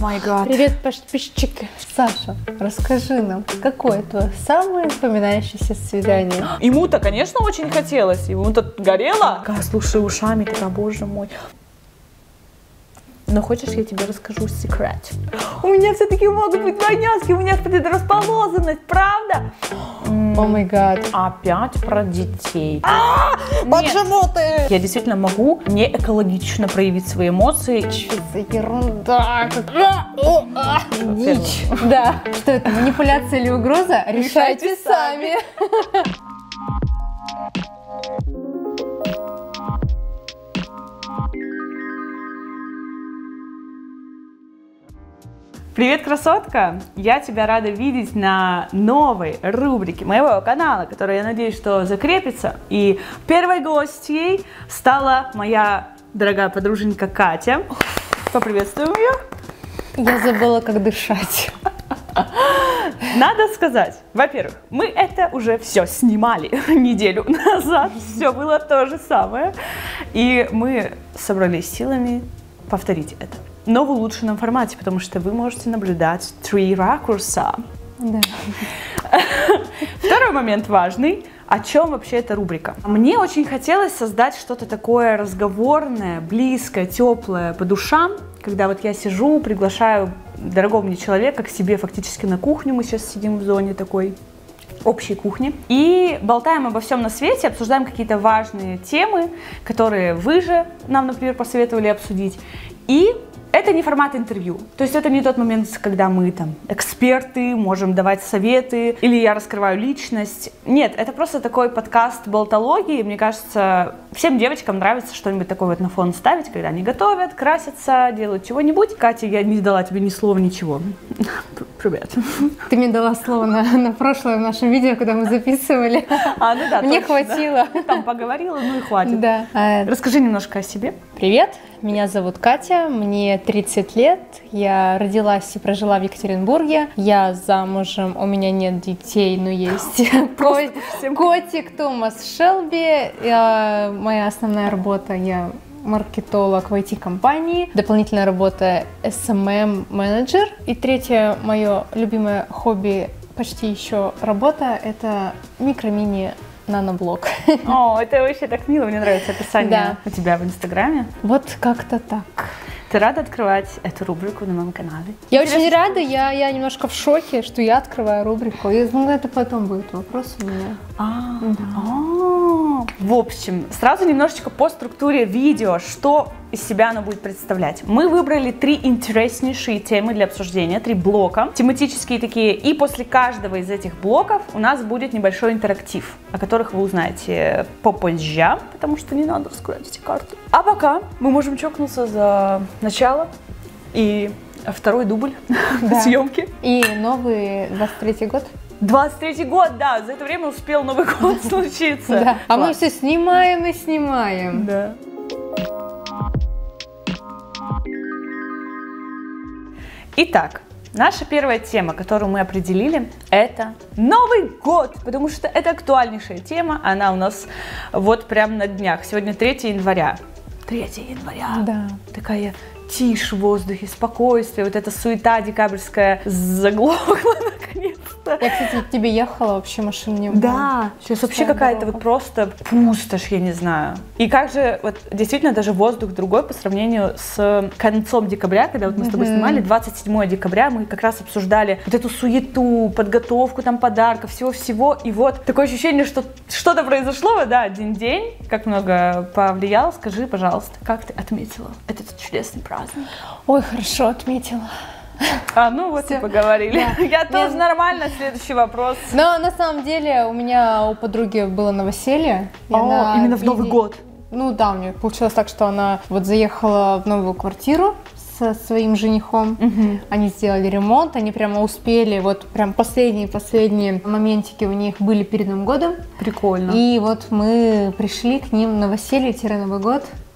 Май гад. Привет, подписчики. Саша, расскажи нам, какое твое самое запоминающееся свидание? Ему-то, конечно, очень хотелось. Ему-то горело. Слушай ушами, такая, боже мой. Но хочешь, я тебе расскажу секрет? У меня все-таки могут быть двойняшки, у меня предрасположенность, правда? О май гад. Опять про детей. Почему ты? Я действительно могу не экологично проявить свои эмоции. Что за ерунда? Дичь. Да. Что это, манипуляция или угроза? Решайте сами. Привет, красотка! Я тебя рада видеть на новой рубрике моего канала, которая, я надеюсь, что закрепится. И первой гостьей стала моя дорогая подруженька Катя. Поприветствуем ее. Я забыла, как дышать. Надо сказать, во-первых, мы это уже все снимали неделю назад. Все было то же самое. И мы собрались силами повторить это. Но в улучшенном формате, потому что вы можете наблюдать 3 ракурса. Да. Второй момент важный. О чем вообще эта рубрика? Мне очень хотелось создать что-то такое разговорное, близкое, теплое по душам, когда вот я сижу, приглашаю дорогого мне человека к себе фактически на кухню. Мы сейчас сидим в зоне такой общей кухни. И болтаем обо всем на свете, обсуждаем какие-то важные темы, которые вы же нам, например, посоветовали обсудить. И это не формат интервью, то есть это не тот момент, когда мы там эксперты, можем давать советы, или я раскрываю личность. Нет, это просто такой подкаст болтологии. Мне кажется, всем девочкам нравится что-нибудь такое вот на фон ставить, когда они готовят, красятся, делают чего-нибудь. Катя, я не дала тебе ни слова, ничего. Привет. Ты мне дала слово на прошлое в нашем видео, когда мы записывали. Ну да, мне точно, хватило. Да. Там поговорила, ну и хватит. Да. Расскажи немножко о себе. Привет, меня зовут Катя, мне 30 лет, я родилась и прожила в Екатеринбурге, я замужем, у меня нет детей, но есть котик Томас Шелби, моя основная работа, я маркетолог в IT-компании, дополнительная работа SMM-менеджер, и третье мое любимое хобби, почти еще работа, это микро-мини наноблог. О, это вообще так мило, мне нравится описание у тебя в Инстаграме. Вот как-то так. Ты рада открывать эту рубрику на моем канале? Я очень рада, я немножко в шоке, что я открываю рубрику. Это потом будет вопрос у меня. В общем, сразу немножечко по структуре видео, что из себя оно будет представлять. Мы выбрали 3 интереснейшие темы для обсуждения, 3 блока, тематические такие, и после каждого из этих блоков у нас будет небольшой интерактив, о которых вы узнаете попозже, потому что не надо раскрывать эти карты. А пока мы можем чокнуться за начало и второй дубль съемки. И новый 23-й год. 23-й год, да, за это время успел Новый год случиться. Да. А мы все снимаем и снимаем. Да. Итак, наша первая тема, которую мы определили, это Новый год, потому что это актуальнейшая тема, она у нас вот прям на днях, сегодня 3 января. 3 января, да. Такая тишь в воздухе, спокойствие, вот эта суета декабрьская заглохла наконец-то. Я, кстати, к тебе ехала, вообще машин не было. Да, сейчас вообще какая-то вот просто пустошь, я не знаю. И как же, вот действительно даже воздух другой по сравнению с концом декабря, когда вот мы с тобой снимали, 27 декабря, мы как раз обсуждали вот эту суету, подготовку там подарков, всего-всего, и вот такое ощущение, что что-то произошло, да, один день, как много повлиял, скажи, пожалуйста, как ты отметила этот чудесный праздник? Ой, хорошо отметила. Ну вот и поговорили. Да. Я тоже нормально, следующий вопрос. Но на самом деле у подруги было новоселье. Именно в Новый год? Ну да, у нее получилось так, что она вот заехала в новую квартиру со своим женихом. Они сделали ремонт, они прямо успели, вот прям последние моментики у них были перед Новым годом. Прикольно. И вот мы пришли к ним на новоселье-Новый год.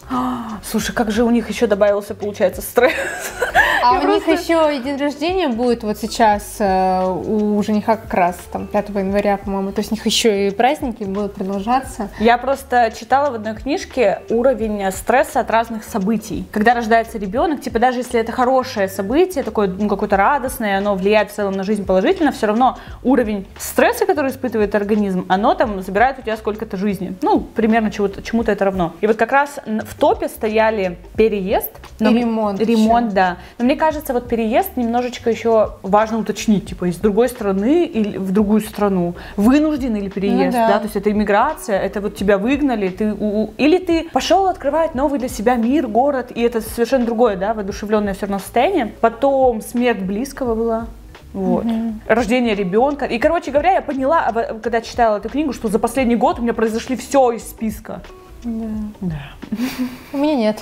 Слушай, как же у них еще добавился, получается, стресс. А у них еще и день рождения будет вот сейчас у жениха как раз там 5 января, по-моему. То есть у них еще и праздники будут продолжаться. Я просто читала в одной книжке уровень стресса от разных событий. Когда рождается ребенок, типа даже если это хорошее событие, такое, ну, какое-то радостное, оно влияет в целом на жизнь положительно, все равно уровень стресса, который испытывает организм, оно там забирает у тебя сколько-то жизни. Ну, примерно чему-то это равно. И вот как раз в топе стояли переезд и ремонт. Ремонт, да. Но мне кажется, вот переезд немножечко еще важно уточнить, типа из другой страны или в другую страну. Вынужденный или переезд, да, то есть это иммиграция, это вот тебя выгнали, или ты пошел открывать новый для себя мир, город, и это совершенно другое, да, воодушевленное все равно состояние. Потом смерть близкого была. Вот. Рождение ребенка. И, короче говоря, я поняла, когда читала эту книгу, что за последний год у меня произошли все из списка. Да. У меня нет.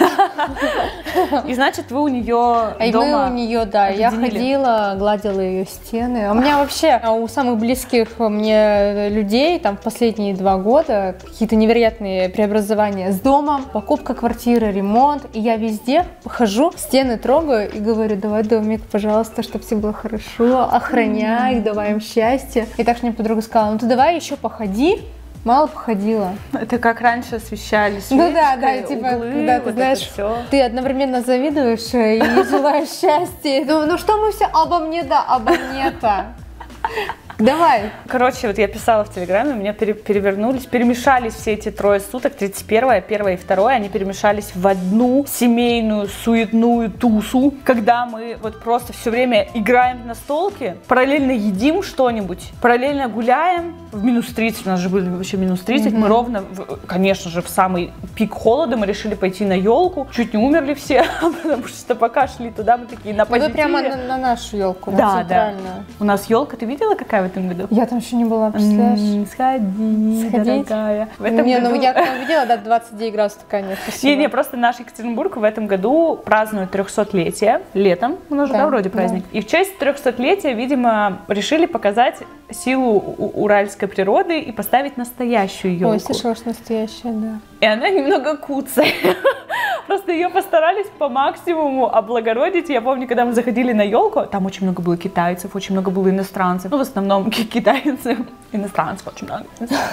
И значит, вы у нее дома мы у нее, да. Я ходила, гладила ее стены. У меня вообще, у самых близких мне людей, там, в последние 2 года какие-то невероятные преобразования с домом, покупка квартиры, ремонт. И я везде хожу, стены трогаю и говорю: давай, домик, пожалуйста, чтобы все было хорошо, охраняй их, давай им счастье. И так что мне подруга сказала: ну ты давай еще походи. Мало походила. Это как раньше освещали свечкой, ну да, типа, углы, когда ты, вот знаешь, ты одновременно завидуешь и желаешь счастья. Ну что мы все обо мне, да, обо мне-то. Давай. Короче, вот я писала в Телеграме, у меня перемешались все эти 3 суток, 31-е, 1 и 2, они перемешались в одну семейную суетную тусу, когда мы вот просто все время играем в настолки, параллельно едим что-нибудь, параллельно гуляем в минус 30, у нас же были вообще минус 30, мы ровно, конечно же, в самый пик холода мы решили пойти на елку, чуть не умерли все, потому что пока шли туда, мы такие на позитиве. Вы прямо на нашу елку, да, да. У нас елка, ты видела, какая в этом году? Я там еще не была, представляешь? Сходи, дорогая. В этом году... ну я там видела, да, 29 градусов такая, нет, спасибо. Не, просто наш Екатеринбург в этом году празднует 300-летие, летом, у нас же, да, вроде праздник. Да. И в честь 300-летия, видимо, решили показать силу уральской природы и поставить настоящую елку. Ой, слышала, что настоящая, да. И она немного куцая. Просто ее постарались по максимуму облагородить. Я помню, когда мы заходили на елку, там очень много было китайцев, очень много было иностранцев. Ну, в основном китайцы, иностранцев очень много.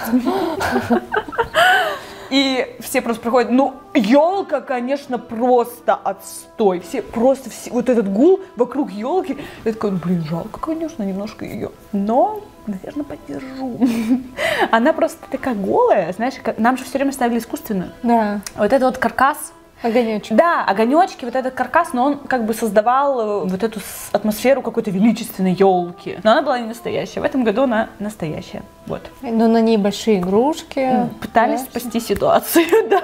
И все просто проходят, ну, елка, конечно, просто отстой. Все, вот этот гул вокруг елки. Я такая, блин, жалко, конечно, немножко ее. Но, наверное, поддержу. Она просто такая голая, знаешь, нам же все время ставили искусственную. Да. Вот этот вот каркас. Огонечки. Да, огонечки, вот этот каркас, но он как бы создавал вот эту атмосферу какой-то величественной елки. Но она была не настоящая. В этом году она настоящая. Вот. Но на ней большие игрушки. Пытались спасти ситуацию, да.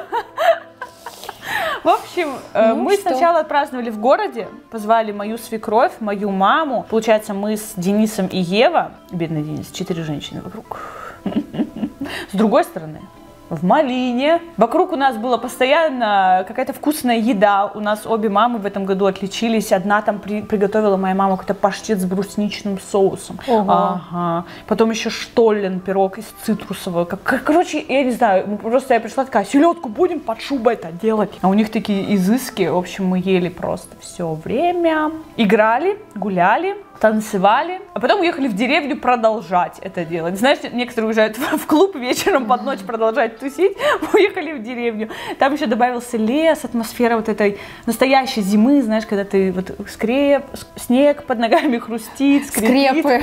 В общем, мы сначала отпраздновали в городе, позвали мою свекровь, мою маму. Получается, мы с Денисом и Ева, бедный Денис, 4 женщины вокруг. С другой стороны, в Малине. Вокруг у нас была постоянно какая-то вкусная еда. У нас обе мамы в этом году отличились. Одна там приготовила моя мама какой-то паштет с брусничным соусом. Ага. Потом еще штоллен, пирог из цитрусового. Короче, я не знаю, просто я пришла такая: селедку будем под шубой это делать. А у них такие изыски. В общем, мы ели просто все время. Играли, гуляли, танцевали, а потом уехали в деревню продолжать это делать. Знаешь, некоторые уезжают в клуб вечером под ночь продолжать тусить, уехали в деревню. Там еще добавился лес, атмосфера вот этой настоящей зимы, знаешь, когда ты вот снег под ногами хрустит, скрипит. Скрепы.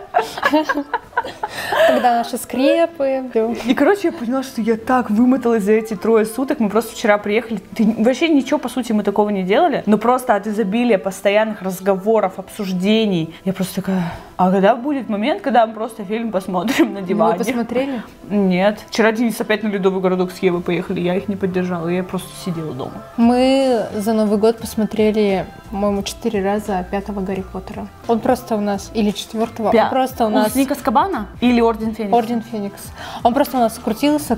Когда наши скрепы. И, короче, я поняла, что я так вымоталась за эти 3 суток. Мы просто вчера приехали. Вообще ничего, по сути, мы такого не делали. Но просто от изобилия постоянных разговоров, обсуждений. Я просто такая: а когда будет момент, когда мы просто фильм посмотрим на диване? Вы посмотрели? Нет. Вчера Денис опять на Ледовый городок с Евой поехали. Я их не поддержала. Я просто сидела дома. Мы за Новый год посмотрели, по-моему, 4 раза 5-го Гарри Поттера. Он просто у нас, или 4-го, он просто у нас... Узник Азкабана? Или Орден Феникса? Орден Феникс. Он просто у нас крутился.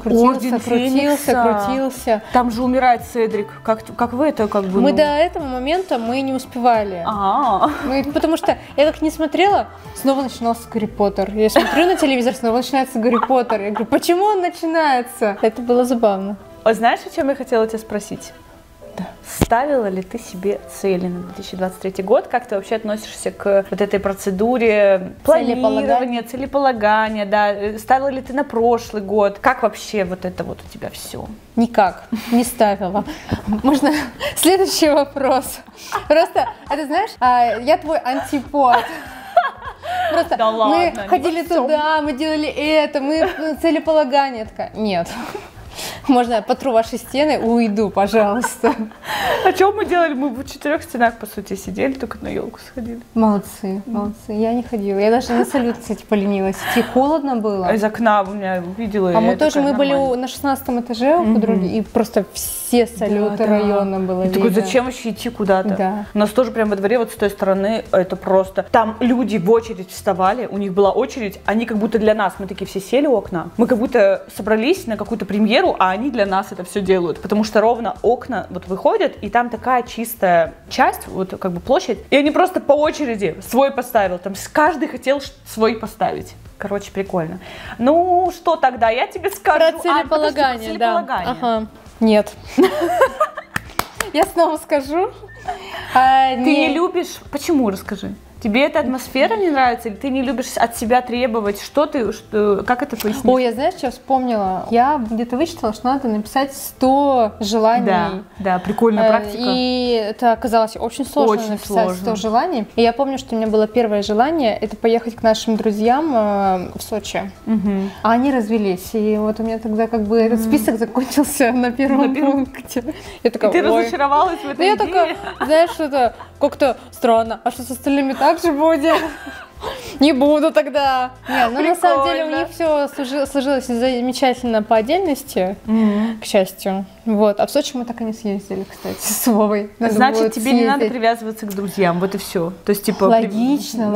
Там же умирает Седрик. Как вы это как бы... Мы до этого момента мы не успевали. Потому что я как не смотрела, снова начинался Гарри Поттер. Я смотрю на телевизор, снова начинается Гарри Поттер. Я говорю: почему он начинается? Это было забавно. Знаешь, о чем я хотела тебя спросить? Да. Ставила ли ты себе цели на 2023 год? Как ты вообще относишься к вот этой процедуре планирования, целеполагания? Да? Ставила ли ты на прошлый год? Как вообще вот это вот у тебя все? Никак, не ставила. Можно следующий вопрос. Просто, это знаешь, я твой антипод. Просто да мы ладно, ходили туда, мы делали это, мы целеполагание. Я такая, нет. Можно я потру ваши стены, уйду, пожалуйста. А что мы делали? Мы в 4 стенах, по сути, сидели, только на елку сходили. Молодцы, молодцы. Я не ходила. Я даже на салют, кстати, поленилась. Идти холодно было. Из окна у меня увидела. А мы тоже, мы были на 16 этаже у подруги, и просто все салюты района было видно. Такой, зачем вообще идти куда-то? Да. У нас тоже прямо во дворе, вот с той стороны, это просто... Там люди в очередь вставали, у них была очередь, они как будто для нас, мы такие все сели у окна, мы как будто собрались на какую-то премьеру, а они для нас это все делают, потому что ровно окна вот выходят, и там такая чистая часть, вот как бы площадь, и они просто по очереди свой поставил, там каждый хотел свой поставить. Короче, прикольно. Ну, что тогда, я тебе скажу. Про целеполагание, целеполагание. Да. Ага. Нет. Я снова скажу. Ты не любишь... Почему? Расскажи. Тебе эта атмосфера не нравится, или ты не любишь от себя требовать? Как это пояснить? Ой, я знаешь, что вспомнила? Я где-то вычитала, что надо написать 100 желаний. Да, прикольная практика. И это оказалось очень сложно написать 100 желаний. И я помню, что у меня было первое желание, это поехать к нашим друзьям в Сочи. А они развелись. И вот у меня тогда как бы этот список закончился на первом пункте. Я такая, ты разочаровалась в этой идее? Я такая, знаешь, это как-то странно. А что с остальными так же будет? Не буду тогда. Нет, ну на самом деле у них все сложилось замечательно по отдельности, к счастью. Вот. А в Сочи мы так и не съездили, кстати, с Вовой. Значит, тебе не надо привязываться к друзьям, вот и все. То есть, типа... Логично,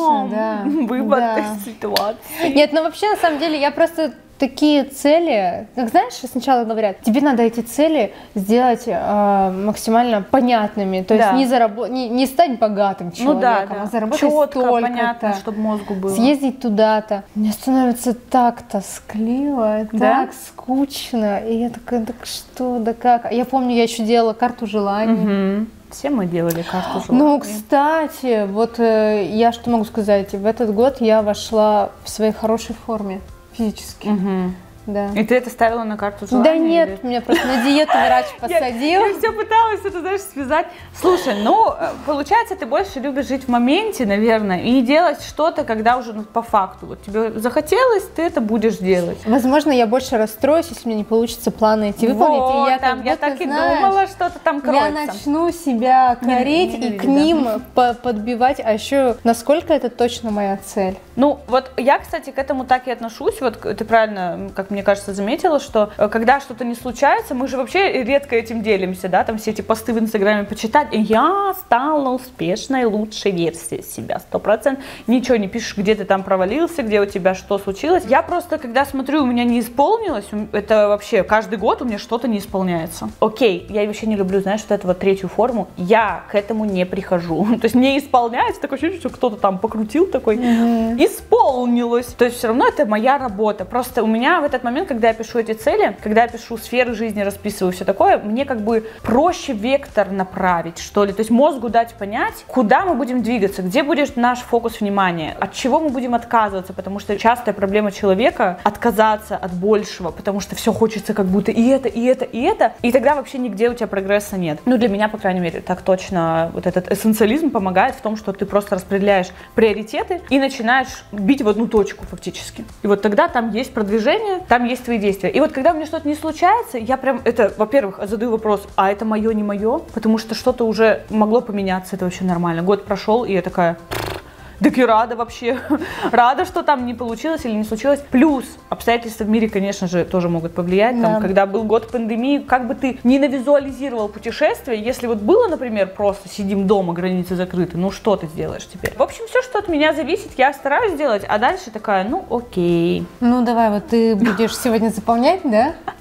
да. Выбор ситуации. Нет, ну вообще, на самом деле, я просто... Такие цели, как знаешь, сначала говорят, тебе надо эти цели сделать максимально понятными, то есть не стать богатым человеком, а заработать столько-то, понятно, чтобы мозгу было. Съездить туда-то. Мне становится так тоскливо, так скучно, и я такая, так что, да как? Я помню, я еще делала карту желаний. Все мы делали карту желаний. Ну, кстати, вот я что могу сказать, в этот год я вошла в своей хорошей форме. Физически. Да. И ты это ставила на карту желаний? Да нет, меня просто на диету врач посадил. Я все пыталась это, знаешь, связать. Слушай, ну, получается, ты больше любишь жить в моменте, наверное, и не делать что-то, когда уже по факту. Вот тебе захотелось, ты это будешь делать. Возможно, я больше расстроюсь, если мне не получится планы эти выполнить. Вот, и я так и думала, что-то там кроется. Я начну себя корить и к ним подбивать, а еще насколько это точно моя цель. Ну, вот я, кстати, к этому так и отношусь. Вот ты правильно, как мне кажется, заметила, что когда что-то не случается, мы же вообще редко этим делимся, да, там все эти посты в Инстаграме почитать. Я стала успешной, лучшей версией себя, 100%. Ничего не пишешь, где ты там провалился, где у тебя что случилось. Я просто, когда смотрю, у меня не исполнилось, это вообще каждый год у меня что-то не исполняется. Окей, я вообще не люблю, знаешь, вот эту вот третью форму. Я к этому не прихожу. То есть не исполняется, такое ощущение, что кто-то там покрутил такой, исполнилось. То есть все равно это моя работа. Просто у меня в этот момент, когда я пишу эти цели, когда я пишу сферы жизни, расписываю все такое, мне как бы проще вектор направить, что ли. То есть мозгу дать понять, куда мы будем двигаться, где будет наш фокус внимания, от чего мы будем отказываться, потому что частая проблема человека — отказаться от большего, потому что все хочется как будто и это, и это, и это, и тогда вообще нигде у тебя прогресса нет. Ну, для меня, по крайней мере, так точно вот этот эссенциализм помогает в том, что ты просто распределяешь приоритеты и начинаешь бить в одну точку фактически. И вот тогда там есть продвижение, там есть твои действия. И вот когда у меня что-то не случается, я прям это, во-первых, задаю вопрос, а это мое, не мое? Потому что что-то уже могло поменяться, это вообще нормально. Год прошел, и я такая... Так и рада вообще. Рада, что там не получилось или не случилось. Плюс обстоятельства в мире, конечно же, тоже могут повлиять. Там, когда был год пандемии, как бы ты не навизуализировал путешествие, если вот было, например, просто сидим дома, границы закрыты, ну что ты сделаешь теперь? В общем, все, что от меня зависит, я стараюсь сделать, а дальше такая, ну окей. Ну давай, вот ты будешь сегодня заполнять, да?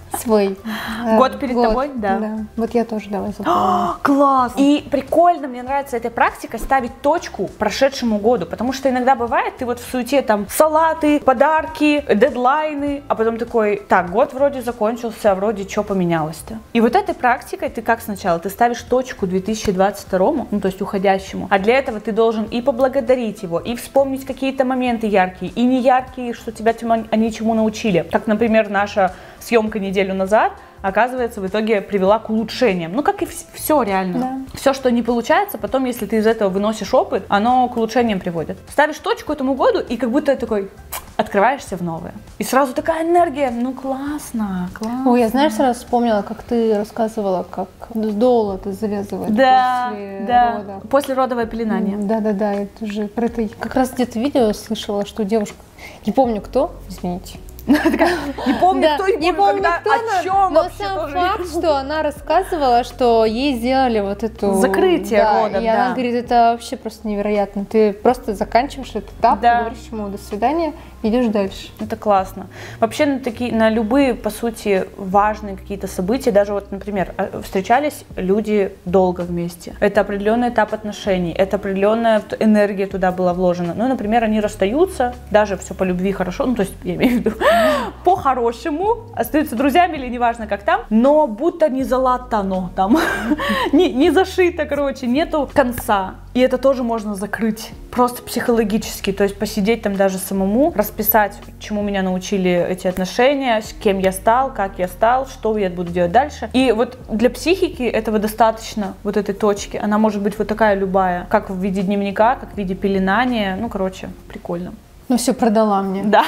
Свой. Год перед тобой? Да. Вот я тоже давай запомню. Класс! И прикольно, мне нравится эта практика ставить точку прошедшему году, потому что иногда бывает, ты вот в суете там салаты, подарки, дедлайны, а потом такой, так, год вроде закончился, а вроде что поменялось-то? И вот этой практикой ты как сначала? Ты ставишь точку 2022, ну то есть уходящему, а для этого ты должен и поблагодарить его, и вспомнить какие-то моменты яркие, и не яркие, что тебя они чему научили. Как, например, наша съемка неделю назад, оказывается, в итоге привела к улучшениям. Ну, как и все реально. Да. Все, что не получается, потом, если ты из этого выносишь опыт, оно к улучшениям приводит. Ставишь точку этому году, и как будто такой открываешься в новое. И сразу такая энергия, ну классно, классно. Ой, я, знаешь, сразу вспомнила, как ты рассказывала, как долго ты завязывать после рода. После родовое пеленание. Да, это же про это как раз где-то видео слышала, что девушка, не помню кто, извините. Не помню, кто, не помню, когда, о чем но вообще сам факт, что она рассказывала, что ей сделали вот эту... Закрытие родов, и она говорит, это вообще просто невероятно. Ты просто заканчиваешь этот этап, говоришь ему до свидания, идешь дальше. Это классно. Вообще на любые, по сути, важные какие-то события, даже вот, например, встречались люди долго вместе. Это определенный этап отношений, это определенная энергия туда была вложена. Ну, например, они расстаются, даже все по любви хорошо, ну, то есть, я имею в виду, по-хорошему, остаются друзьями или неважно как там, но будто не залатано там, не зашито, короче, нету конца. И это тоже можно закрыть, просто психологически, то есть посидеть там даже самому, расписать, чему меня научили эти отношения, с кем я стал, как я стал, что я буду делать дальше. И вот для психики этого достаточно, вот этой точки. Она может быть вот такая любая, как в виде дневника, как в виде пеленания, ну, короче, прикольно. Ну все, продала мне. Да.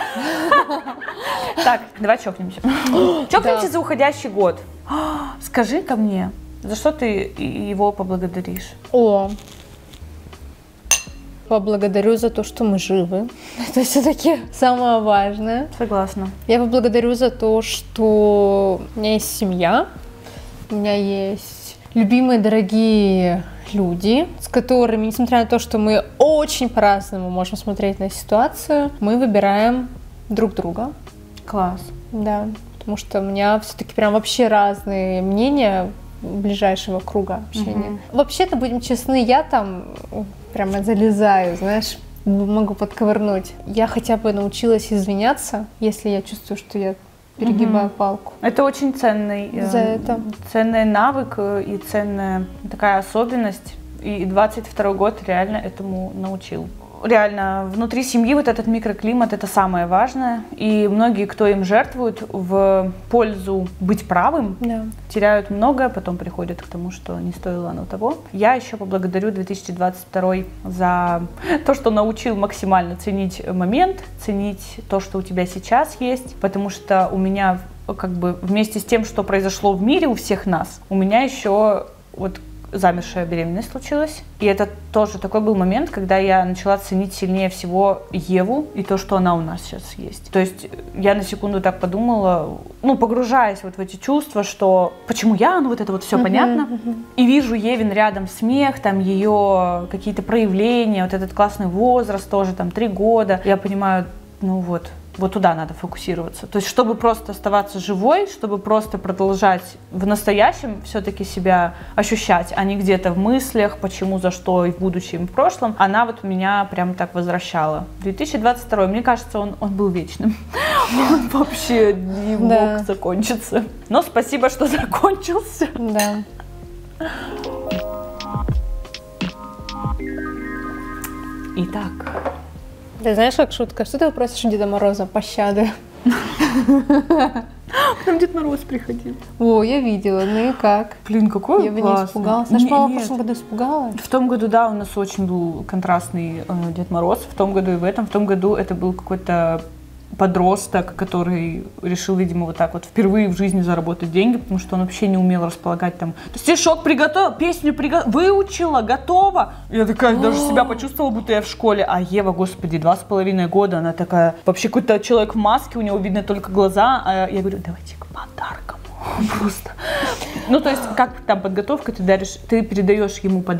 Так, давай чокнемся. Чокнемся за уходящий год. Скажи-ка мне, за что ты его поблагодаришь? Поблагодарю за то, что мы живы. Это все-таки самое важное. Согласна. Я поблагодарю за то, что у меня есть семья, у меня есть любимые, дорогие люди, с которыми, несмотря на то, что мы очень по-разному можем смотреть на ситуацию, мы выбираем друг друга. Класс. Да, потому что у меня все-таки прям вообще разные мнения ближайшего круга общения. Вообще-то, будем честны, я там прямо залезаю, знаешь, могу подковырнуть. Я хотя бы научилась извиняться, если я чувствую, что я перегибаю палку. Это очень ценный навык и ценная такая особенность. И 22-й год реально этому научил. Реально, внутри семьи вот этот микроклимат – это самое важное. И многие, кто им жертвуют в пользу быть правым, теряют многое, потом приходят к тому, что не стоило оно того. Я еще поблагодарю 2022 за то, что научил максимально ценить момент, ценить то, что у тебя сейчас есть, потому что у меня как бы вместе с тем, что произошло в мире у всех нас, у меня еще вот замершая беременность случилась. И это тоже такой был момент, когда я начала ценить сильнее всего Еву и то, что она у нас сейчас есть. То есть я на секунду так подумала, ну, погружаясь вот в эти чувства, что почему я, ну, вот это вот все понятно. И вижу Евин рядом смех, там ее какие-то проявления, вот этот классный возраст тоже, там 3 года. Я понимаю, ну вот туда надо фокусироваться. То есть, чтобы просто оставаться живой, чтобы просто продолжать в настоящем все-таки себя ощущать, а не где-то в мыслях, почему, за что и в будущем, и в прошлом, она вот меня прям так возвращала. 2022, мне кажется, он был вечным. Он вообще не мог закончиться. Но спасибо, что закончился. Да. Итак. Ты знаешь, как шутка? Что ты просишь у Деда Мороза? Пощады. К нам Дед Мороз приходил. О, я видела. Ну и как? Блин, какой я бы не испугалась. Наша мама в прошлом году испугалась. В том году, да, у нас очень был контрастный Дед Мороз. В том году и в этом. В том году это был какой-то подросток, который решил, видимо, вот так вот впервые в жизни заработать деньги, потому что он вообще не умел располагать там. Стишок приготовила, песню выучила, готова. Я такая даже себя почувствовала, будто я в школе. А Ева, господи, 2,5 года, она такая, вообще какой-то человек в маске, у него видно только глаза. А я говорю, давайте к подаркам. Просто. Ну, то есть, как там подготовка, ты передаешь ему подарок,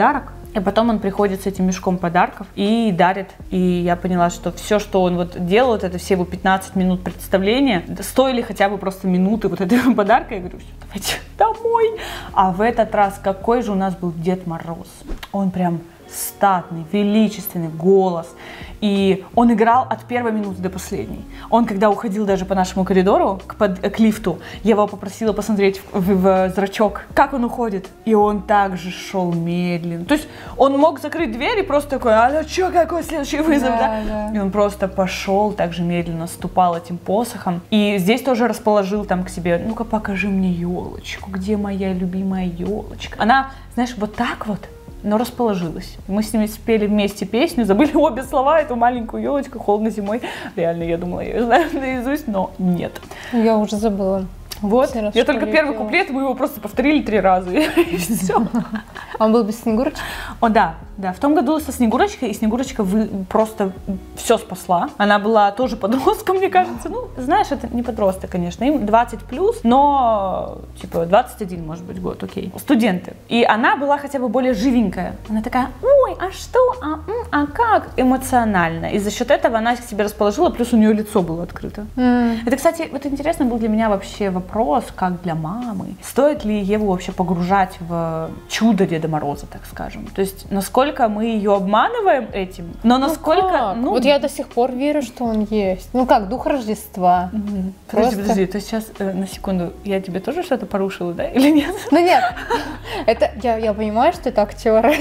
И потом он приходит с этим мешком подарков и дарит. И я поняла, что все, что он вот делает, это все его 15 минут представления, стоили хотя бы просто минуты вот этого подарка. Я говорю, все, давайте домой. А в этот раз какой же у нас был Дед Мороз. Он прям статный, величественный голос. И он играл от первой минуты до последней. Он, когда уходил даже по нашему коридору к лифту, я его попросила посмотреть в зрачок, как он уходит. И он также шел медленно. То есть он мог закрыть дверь и просто такой, а что, какой следующий вызов, да? И он просто пошел так же медленно, ступал этим посохом. И здесь тоже расположил там к себе, ну-ка покажи мне елочку, где моя любимая елочка. Она, знаешь, вот так вот, но расположилась. Мы с ними спели вместе песню, забыли обе слова, эту маленькую елочку холодно зимой. Реально, я думала, я ее знаю наизусть, но нет. Я уже забыла. Вот, я только первый куплет, мы его просто повторили 3 раза, и все. Он был без Снегурочки? О, да, в том году со Снегурочкой, и Снегурочка просто все спасла. Она была тоже подростком, мне кажется. Ну, знаешь, это не подросток, конечно, им 20+, но, типа, 21, может быть, год, окей. Студенты. И она была хотя бы более живенькая. Она такая, ой, а что, а как? Эмоционально. И за счет этого она к себе расположила, плюс у нее лицо было открыто. Это, кстати, вот интересно был для меня вообще вопрос, как для мамы. Стоит ли Еву вообще погружать в чудо Деда Мороза, так скажем? То есть, насколько мы ее обманываем этим, но насколько... Ну, вот я до сих пор верю, что он есть. Ну как, дух Рождества. Подожди, то сейчас, на секунду, я тебе тоже что-то порушила, да, или нет? Ну нет, это, я понимаю, что это актеры.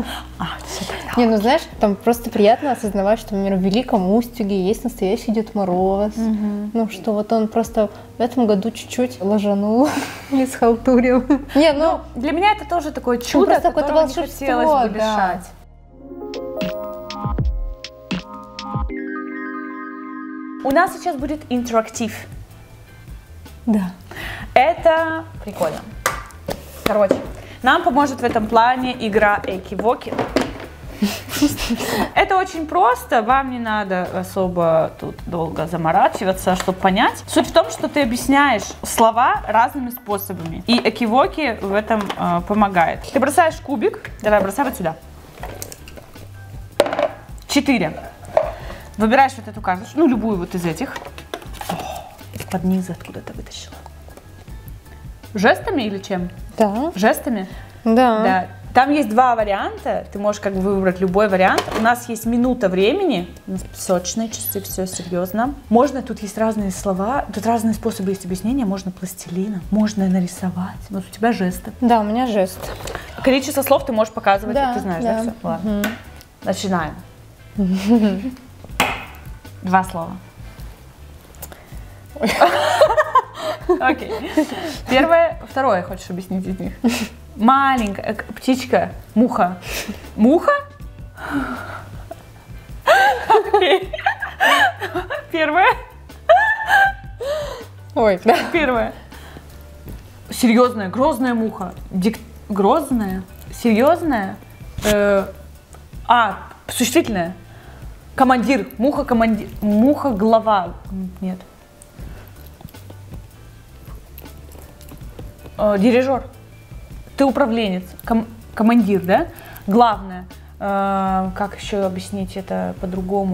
Не, ну знаешь, там просто приятно осознавать, что, например, в Великом Устюге есть настоящий Дед Мороз. Ну, что вот он просто в этом году чуть-чуть ложанул и схалтурил. Не, ну, для меня это тоже такое чудо, которого не хотелось бы лишать. У нас сейчас будет интерактив. Да. Это прикольно. Короче, нам поможет в этом плане игра Эки-Воки. Это очень просто, вам не надо особо тут долго заморачиваться, чтобы понять. Суть в том, что ты объясняешь слова разными способами, и Эки-Воки в этом помогает. Ты бросаешь кубик, давай бросай вот сюда. 4. Выбираешь вот эту карточку, ну любую вот из этих. Под низ откуда-то вытащила. Жестами или чем? Да. Жестами? Да. Там есть 2 варианта, ты можешь как бы выбрать любой вариант. У нас есть минута времени, у нас песочные часы, все серьезно. Можно, тут есть разные слова, тут разные способы есть объяснения. Можно пластилином, можно нарисовать. Вот у тебя жесты. Да, у меня жест. Количество слов ты можешь показывать, да, ты знаешь, да? Все? Ладно. Начинаем. 2 слова. Окей. Первое, второе хочешь объяснить из них? Маленькая птичка, муха. Муха? Окей. Первое. Ой, да. Первое. Серьезная, грозная муха. Грозная? Серьезная? Существительное. Командир. Муха, командир. Муха, глава. Нет. Дирижер. Ты управленец. Командир, да? Главное. Как еще объяснить это по-другому?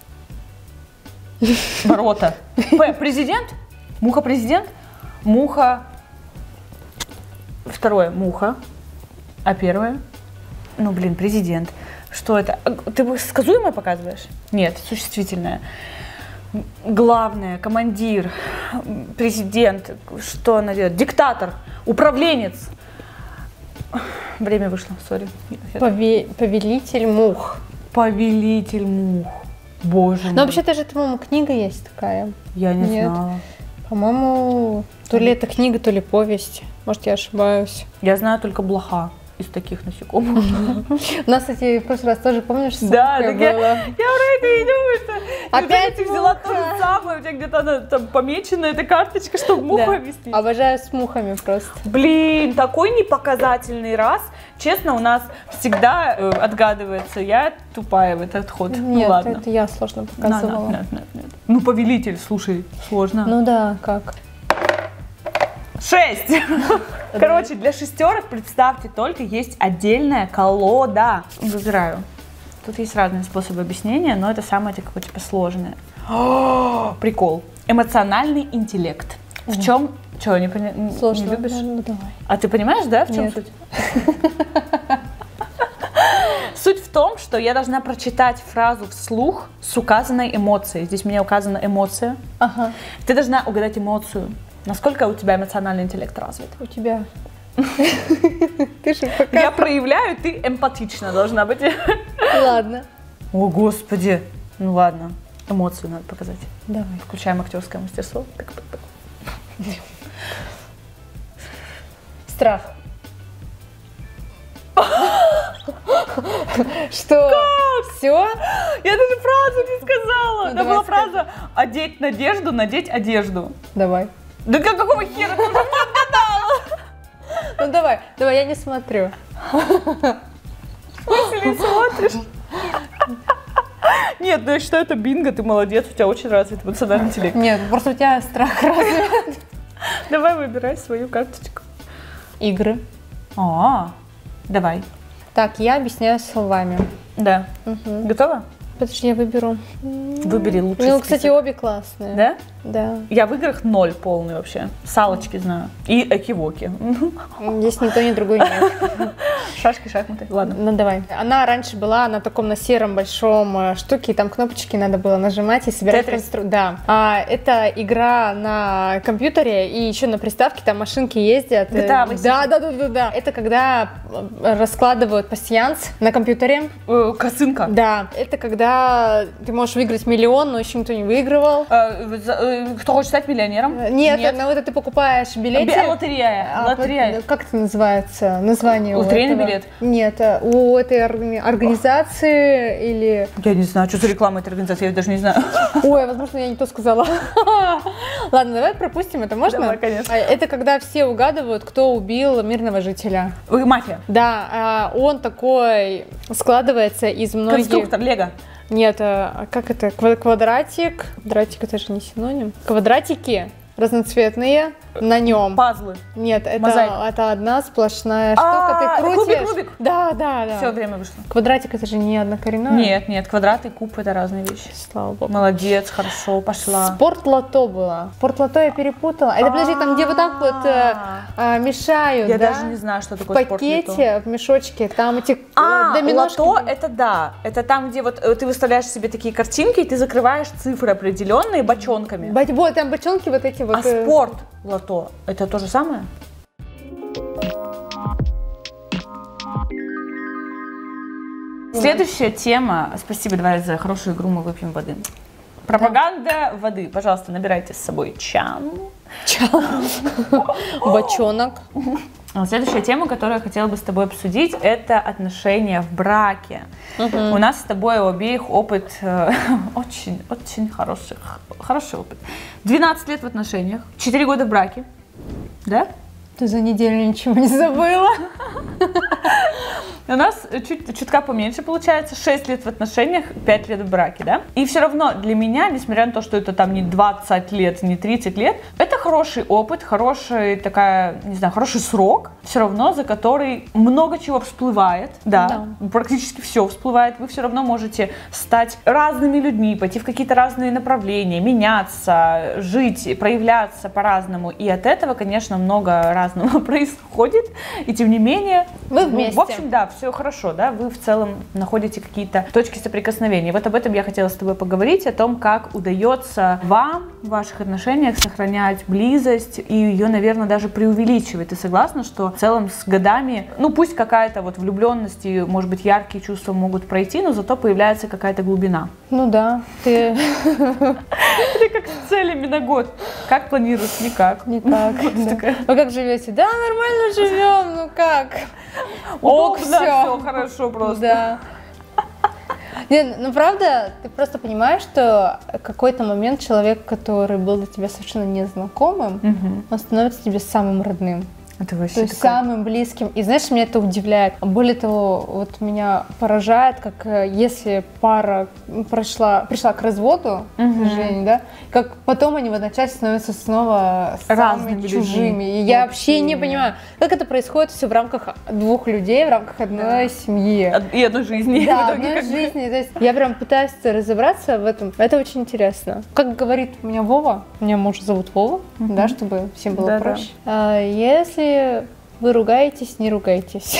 Ворота. Президент? Муха президент? Муха. Второе. Муха. А первое? Ну, блин, президент. Что это? Ты сказуемое показываешь? Нет, существительное. Главное, командир, президент, что она делает? Диктатор, управленец. Время вышло, сори. Повелитель мух. Повелитель мух. Боже мой. Но вообще-то же, по-моему, книга есть такая. Я не знала. По-моему, то ли это книга, то ли повесть. Может, я ошибаюсь. Я знаю только блоха из таких насекомых. У нас, кстати, в прошлый раз тоже, помнишь, да, так я про это и думаю, что опять ты взяла то же самое, у тебя где-то она там помечена, эта карточка, чтобы муху объяснить. Обожаю с мухами просто. Блин, такой непоказательный раз. Честно, у нас всегда отгадывается. Я тупая в этот ход. Нет, ладно. Это я сложно показывала. Нет. Ну, повелитель, слушай, сложно. Ну да, как? 6. Короче, для шестерок, представьте, только есть отдельная колода. Выбираю. Тут есть разные способы объяснения, но это самое такое типа сложное. Прикол. Эмоциональный интеллект. В чем? Что, не Сложно. Не любишь? Ну, давай. А ты понимаешь, да, в чем Нет. суть? Суть в том, что я должна прочитать фразу вслух с указанной эмоцией. Здесь у меня указана эмоция. Ага. Ты должна угадать эмоцию. Насколько у тебя эмоциональный интеллект развит? У тебя. Ты же пока... Я проявляю, ты эмпатична должна быть. Ладно. О, Господи. Ну ладно. Эмоцию надо показать. Давай. Включаем актерское мастерство. Страх. Что? Все? Я даже фразу не сказала. Ну, Это давай была скажи. фраза «одеть надежду, надеть одежду». Давай. Да какого хера ты уже отгадала? Ну давай, я не смотрю. Если не смотришь. Нет, ну я считаю, это бинго, ты молодец, у тебя очень развит эмоциональный интеллект. Нет, просто у тебя страх развит. Давай выбирай свою карточку. Игры. Давай. Так, я объясняю словами. Да. Угу. Готова? Подожди, я выберу. Выбери лучший Ну, список. кстати, обе классные. Да? Да. Я в играх 0 полный вообще. Салочки знаю. И экивоки. Здесь ни то, ни другое нет. Шашки, шахматы. Ладно. Ну, давай. Она раньше была на таком, на сером большом штуке, и там кнопочки надо было нажимать и собирать Тетрис? конструкцию. Да. Это игра на компьютере, и еще на приставке там машинки ездят. GTA Vice City. Да. Это когда раскладывают пасьянс на компьютере. Косынка. Да. Это когда ты можешь выиграть миллион, но еще никто не выигрывал. Кто хочет стать миллионером? Нет, на это ты покупаешь билеты. Лотерея. Лотерея. Как это называется? Название у Лотерейный этого? билет? Нет, у этой организации или... Я не знаю, что за реклама этой организации, я даже не знаю. Ой, возможно, я не то сказала. Ладно, давай пропустим, это можно? Давай, конечно. Это когда все угадывают, кто убил мирного жителя. Мафия. Да, он такой складывается из многих... Конструктор, Лего. Нет, как это? Квадратик. Квадратик это же не синоним. Квадратики разноцветные на нем. Пазлы. Нет, Мозаика. это одна сплошная штука. Ты крутишь. Кубик. Да. Все, время вышло. Квадратик это же не однокоренное. Нет, квадрат и куб это разные вещи. Слава богу. Молодец, хорошо, пошла. Спортлото было. Спортлото я перепутала. Это, подожди, там, где вот так вот мешают, Я да? даже не знаю, что В такое спортлото. пакете, в мешочке, там эти доминошки. лото это да. Это там, где вот ты выставляешь себе такие картинки, и ты закрываешь цифры определенные бочонками. Вот, там бочонки вот эти вот. А спорт лото это то же самое? Следующая тема. Спасибо, давай за хорошую игру, мы выпьем воды. Пропаганда воды. Пожалуйста, набирайте с собой чан. Бочонок. Следующая тема, которую я хотела бы с тобой обсудить, это отношения в браке. У нас с тобой у обеих опыт очень хороший опыт. 12 лет в отношениях, 4 года в браке. Да? Ты за неделю ничего не забыла. У нас чутка поменьше получается, 6 лет в отношениях, 5 лет в браке, да? И все равно для меня, несмотря на то, что это там не 20 лет, не 30 лет, это хороший опыт, хороший срок, все равно за который много чего всплывает, да, практически все всплывает. Вы все равно можете стать разными людьми, пойти в какие-то разные направления, меняться, жить, проявляться по-разному. И от этого, конечно, много разного происходит. И тем не менее, вы вместе. В общем, да, все хорошо, да, вы в целом находите какие-то точки соприкосновения. Вот об этом я хотела с тобой поговорить, о том, как удается вам в ваших отношениях сохранять близость и ее, наверное, даже преувеличивать. Ты согласна, что в целом с годами, ну пусть какая-то вот влюбленность и, может быть, яркие чувства могут пройти, но зато появляется какая-то глубина. Ну да, ты... Это как с целями на год. Как планируешь? Никак. Никак. Вы как живете? Да, нормально живем, ну как? Ок, все хорошо просто. Да. Нет, ну правда, ты просто понимаешь, что в какой-то момент человек, который был для тебя совершенно незнакомым, он становится тебе самым родным. Это вообще то есть самым близким. И знаешь, меня это удивляет. Более того, вот меня поражает, как если пара пришла к разводу, Женя, да, как потом они в одночасье становятся снова самыми чужими. И я вообще не понимаю, как это происходит все в рамках двух людей, в рамках одной семьи. И одной жизни. Да, одной жизни. То есть я прям пытаюсь разобраться в этом. Это очень интересно. Как говорит у меня Вова, меня муж зовут Вова, да, чтобы всем было проще. Если вы ругаетесь, не ругайтесь.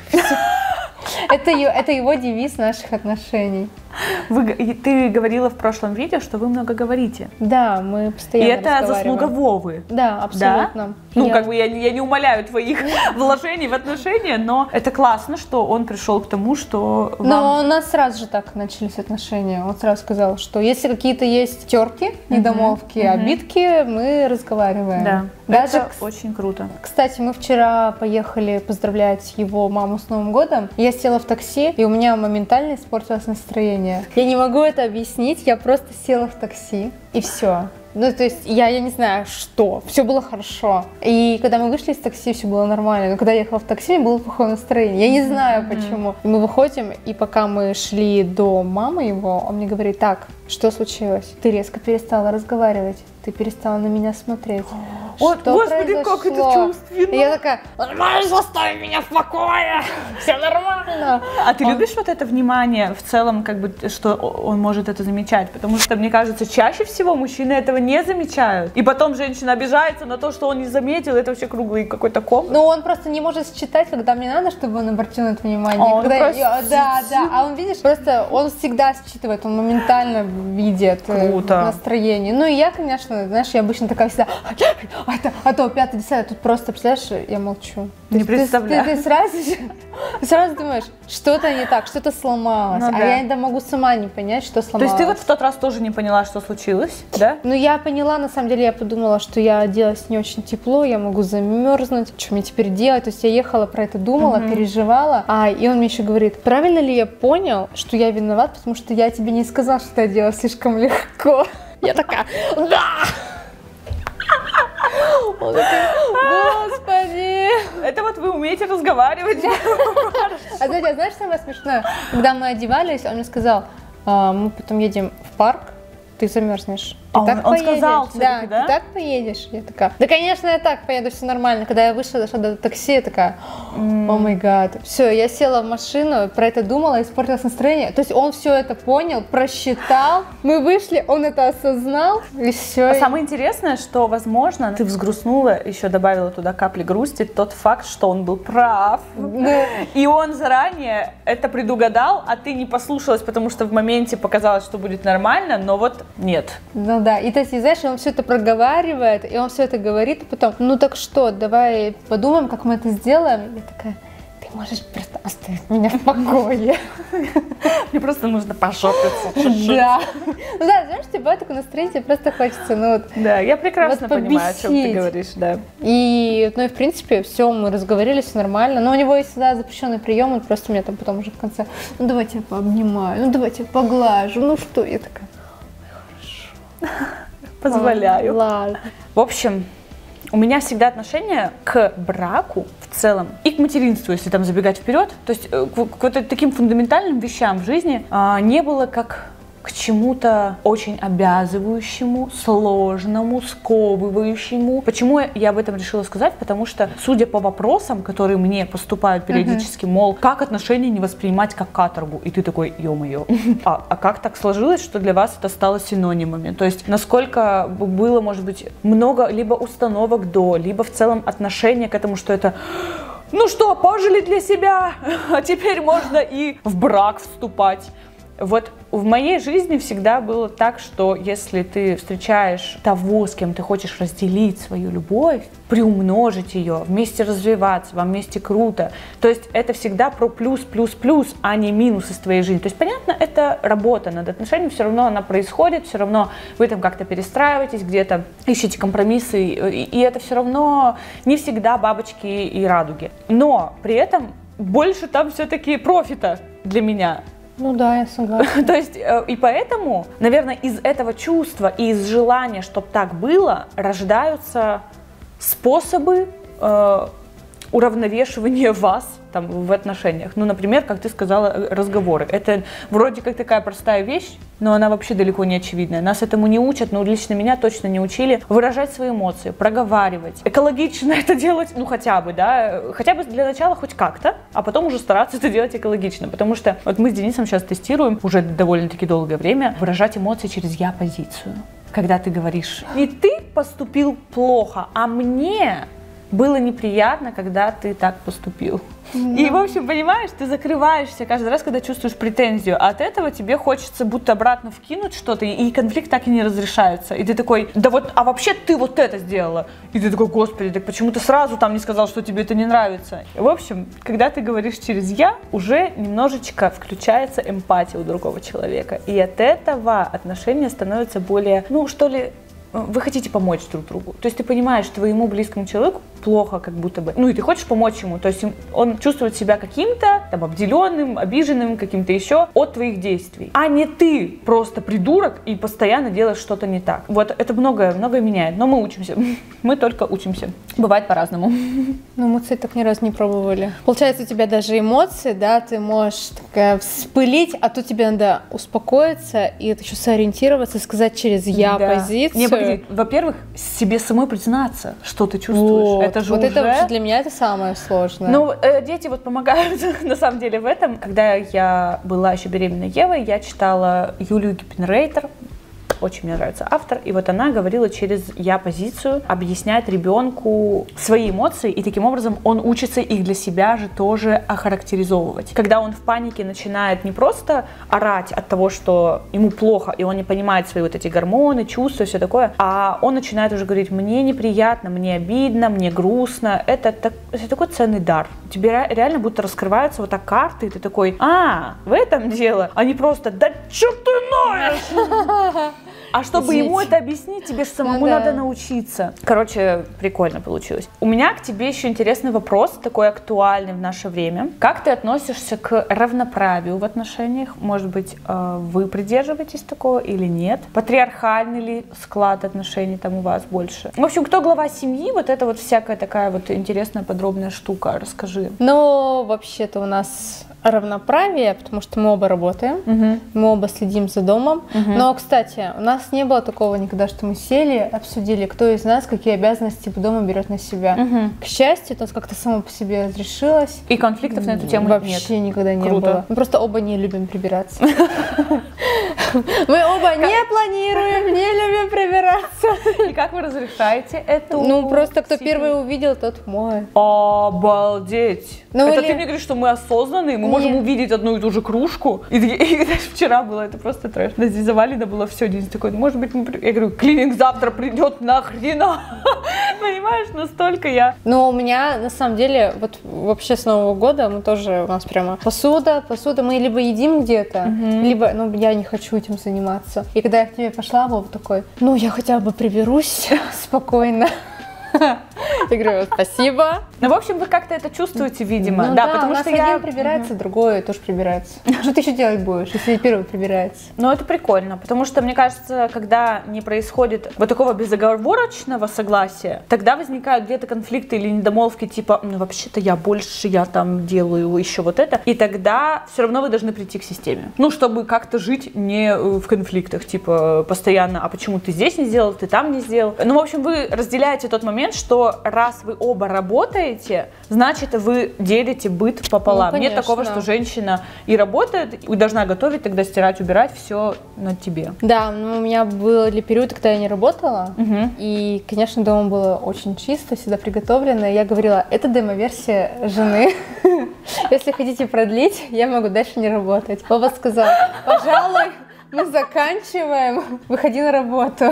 Это его девиз наших отношений. Ты говорила в прошлом видео, что вы много говорите. Да, мы постоянно разговариваем. И это заслуга Вовы. Да, абсолютно. Да? Ну, как бы я не умаляю твоих вложений в отношения, но это классно, что он пришел к тому, что вам... Но у нас сразу же так начались отношения. Он сразу сказал, что если какие-то есть терки, недомолвки, обидки, мы разговариваем. Да, даже это очень круто. Кстати, мы вчера поехали поздравлять его маму с Новым годом. Я села в такси, и у меня моментально испортилось настроение. Я не могу это объяснить, я просто села в такси, и все. Ну, то есть, я не знаю, что. Все было хорошо. И когда мы вышли из такси, все было нормально. Но когда я ехала в такси, было плохое настроение. Я не знаю, почему. И мы выходим, и пока мы шли до мамы его, он мне говорит: так, что случилось? Ты резко перестала разговаривать. Ты перестала на меня смотреть. Вот, что Господи, произошло? как это чувственно. И я такая: можешь оставить меня в покое, все нормально. А ты любишь вот это внимание в целом, как бы, что он может это замечать? Потому что, мне кажется, чаще всего мужчины этого не замечают. И потом женщина обижается на то, что он не заметил. Это вообще круглый какой-то ком. Ну, он просто не может считать, когда мне надо, чтобы он обратил на это внимание. Да. А он, видишь, просто он всегда считывает, он моментально видит настроение. Ну, и я, конечно, знаешь, я обычно такая всегда: а то 5-10, тут просто, представляешь, я молчу. Не представляю. Ты сразу думаешь, что-то не так, что-то сломалось. Ну, а я иногда могу сама не понять, что сломалось. То есть ты вот в тот раз тоже не поняла, что случилось, да? Ну, я поняла, на самом деле, я подумала, что я оделась не очень тепло, я могу замерзнуть, что мне теперь делать. То есть я ехала, про это думала, переживала. И он мне еще говорит: правильно ли я понял, что я виноват, потому что я тебе не сказала, что ты оделась слишком легко. Я такая: да! Он такой: господи! Это вот вы умеете разговаривать. А знаешь, самое смешное? Когда мы одевались, он мне сказал: мы потом едем в парк, ты замерзнешь. Ты так он поедешь? сказал, все-таки, да? Ты так поедешь? Я такая: да, конечно, я так поеду, все нормально. Когда я вышла, дошла до такси, я такая: о май гад. Все, я села в машину, про это думала, испортилось настроение. То есть он все это понял, просчитал. Мы вышли, он это осознал, и все. А самое интересное, что, возможно, ты взгрустнула, еще добавила туда капли грусти, тот факт, что он был прав. И он заранее это предугадал, а ты не послушалась, потому что в моменте показалось, что будет нормально, но вот нет. Ну да, и то есть, знаешь, он все это проговаривает, и он все это говорит, и потом: ну так что, давай подумаем, как мы это сделаем. Я такая: ты можешь просто оставить меня в покое. Мне просто нужно пошопиться. Да. Ну да, знаешь, тебе такое настроение, просто хочется, ну вот. Да, я прекрасно понимаю, о чем ты говоришь, да. И, ну и в принципе, все, мы разговаривали, все нормально. Но у него есть всегда запрещенный прием, он просто меня там потом уже в конце: ну давайте я пообнимаю, ну давайте я поглажу, ну что, я такая: позволяю. Ладно. В общем, у меня всегда отношение к браку в целом и к материнству, если там забегать вперед, то есть к вот таким фундаментальным вещам в жизни не было как к чему-то очень обязывающему, сложному, сковывающему. Почему я об этом решила сказать? Потому что, судя по вопросам, которые мне поступают периодически, мол, как отношения не воспринимать как каторгу? И ты такой: ё-моё. А как так сложилось, что для вас это стало синонимами? То есть, насколько было, может быть, много либо установок до, либо в целом отношения к этому, что это: ну что, пожили для себя, а теперь можно и в брак вступать. Вот в моей жизни всегда было так, что если ты встречаешь того, с кем ты хочешь разделить свою любовь, приумножить ее, вместе развиваться, вам вместе круто, то есть это всегда про плюс, плюс, плюс, а не минус из твоей жизни. То есть, понятно, это работа над отношениями, все равно она происходит, все равно вы там как-то перестраиваетесь, где-то ищете компромиссы, и это все равно не всегда бабочки и радуги. Но при этом больше там все-таки профита для меня. Ну да, я согласна. То есть, и поэтому, наверное, из этого чувства и из желания, чтобы так было, рождаются способы уравновешивание вас там в отношениях. Ну, например, как ты сказала, разговоры. Это вроде как такая простая вещь, но она вообще далеко не очевидная. Нас этому не учат, но лично меня точно не учили выражать свои эмоции, проговаривать. Экологично это делать, ну, хотя бы, да, хотя бы для начала хоть как-то, а потом уже стараться это делать экологично. Потому что вот мы с Денисом сейчас тестируем уже довольно-таки долгое время выражать эмоции через я-позицию. Когда ты говоришь, не ты поступил плохо, а мне было неприятно, когда ты так поступил. И, в общем, понимаешь, ты закрываешься каждый раз, когда чувствуешь претензию. А от этого тебе хочется будто обратно вкинуть что-то, и конфликт так и не разрешается. И ты такой, да вот, а вообще ты вот это сделала. И ты такой, господи, так почему ты сразу там не сказал, что тебе это не нравится? И, в общем, когда ты говоришь через «я», уже немножечко включается эмпатия у другого человека. И от этого отношения становятся более, ну, что ли, вы хотите помочь друг другу. То есть ты понимаешь, твоему близкому человеку плохо как будто бы. Ну и ты хочешь помочь ему. То есть он чувствует себя каким-то там обделенным, обиженным, каким-то еще от твоих действий. А не ты просто придурок и постоянно делаешь что-то не так. Вот это многое меняет. Но мы учимся. Мы только учимся. Бывает по-разному. Ну, мы, кстати, так ни разу не пробовали. Получается, у тебя даже эмоции, да, ты можешь такая вспылить, а тут тебе надо успокоиться и еще сориентироваться, сказать через «я-позицию». Не, погоди. Во-первых, себе самой признаться, что ты чувствуешь. Вот, это же вот уже... это вообще для меня это самое сложное. Ну, дети вот помогают на самом деле в этом. Когда я была еще беременной Евой, я читала Юлию Гиппенрейтер. Очень мне нравится автор. И вот она говорила через я-позицию, объясняет ребенку свои эмоции, и таким образом он учится их для себя же тоже охарактеризовывать. Когда он в панике начинает не просто орать от того, что ему плохо, и он не понимает свои вот эти гормоны, чувства, все такое, а он начинает уже говорить: мне неприятно, мне обидно, мне грустно. Это такой ценный дар. Тебе реально будто раскрываются вот так карты, и ты такой: а, в этом дело, а не просто: да чё ты ноешь? А чтобы ему это объяснить, тебе же самому надо научиться. Короче, прикольно получилось. У меня к тебе еще интересный вопрос, такой актуальный в наше время. Как ты относишься к равноправию в отношениях? Может быть, вы придерживаетесь такого или нет? Патриархальный ли склад отношений там у вас больше? В общем, кто глава семьи? Вот это вот всякая такая вот интересная подробная штука. Расскажи. Ну, вообще-то у нас равноправие, потому что мы оба работаем, мы оба следим за домом. Но, кстати, у нас не было такого никогда, что мы сели, обсудили, кто из нас какие обязанности по дому берет на себя. К счастью, это как-то само по себе разрешилось. И конфликтов на эту тему вообще нет? Вообще никогда не Круто. было. Мы просто оба не любим прибираться. Мы оба не планируем, не любим прибираться. И как вы разрешаете эту? Ну, просто кто первый увидел, тот моет. Обалдеть! Ну, это или... ты мне говоришь, что мы осознанные, мы можем увидеть одну и ту же кружку. И даже вчера было это просто трэш. Здесь завалено было все. Денис такой: может быть, я говорю: клининг завтра придет нахрена. Понимаешь, настолько я... Ну, у меня, на самом деле, вот вообще с Нового года мы тоже, у нас прямо посуда, мы либо едим где-то, либо, ну, я не хочу этим заниматься. И когда я к тебе пошла, был такой: ну, я хотя бы приберусь спокойно. Я говорю: спасибо. Ну, в общем, вы как-то это чувствуете, видимо. Ну, да, потому что один прибирается, другой тоже прибирается. Что ты еще делать будешь, если первый прибирается? Ну, это прикольно, потому что, мне кажется, когда не происходит вот такого безоговорочного согласия, тогда возникают где-то конфликты или недомолвки, типа: ну, вообще-то я там делаю еще вот это. И тогда все равно вы должны прийти к системе. Ну, чтобы как-то жить не в конфликтах, типа постоянно: а почему ты здесь не сделал, ты там не сделал. Ну, в общем, вы разделяете тот момент, что раз вы оба работаете, значит, вы делите быт пополам. Ну, нет такого, что женщина и работает, и должна готовить, тогда стирать, убирать, все на тебе. Да, ну, у меня были периоды, когда я не работала, и, конечно, дома было очень чисто, всегда приготовлено. Я говорила: это демо-версия жены. Если хотите продлить, я могу дальше не работать. Папа сказал: пожалуй, мы заканчиваем, выходи на работу.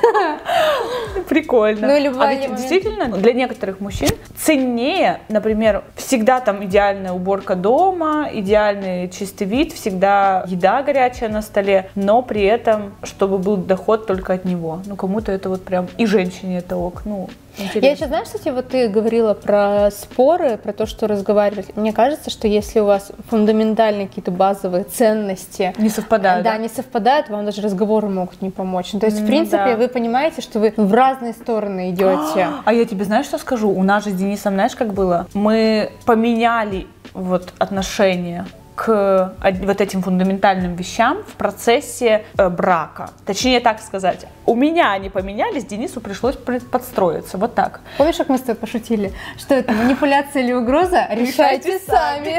Прикольно. Ну, а ведь действительно для некоторых мужчин ценнее, например, всегда там идеальная уборка дома, идеальный чистый вид, всегда еда горячая на столе, но при этом, чтобы был доход только от него. Ну, кому-то это вот прям, и женщине это ок. Ну, интересно. Я еще, знаешь, кстати, вот ты говорила про споры, про то, что разговаривать. Мне кажется, что если у вас фундаментальные какие-то базовые ценности не совпадают, да, не совпадают, вам даже разговоры могут не помочь. Ну, то есть, в принципе, вы понимаете, что вы в разные стороны идете. А я тебе знаешь, что скажу? У нас же с Денисом, знаешь, как было? Мы поменяли вот отношения к вот этим фундаментальным вещам в процессе брака. Точнее, так сказать, у меня они поменялись, Денису пришлось подстроиться. Вот так. Помнишь, как мы с тобой пошутили, что это манипуляция или угроза? Решайте сами.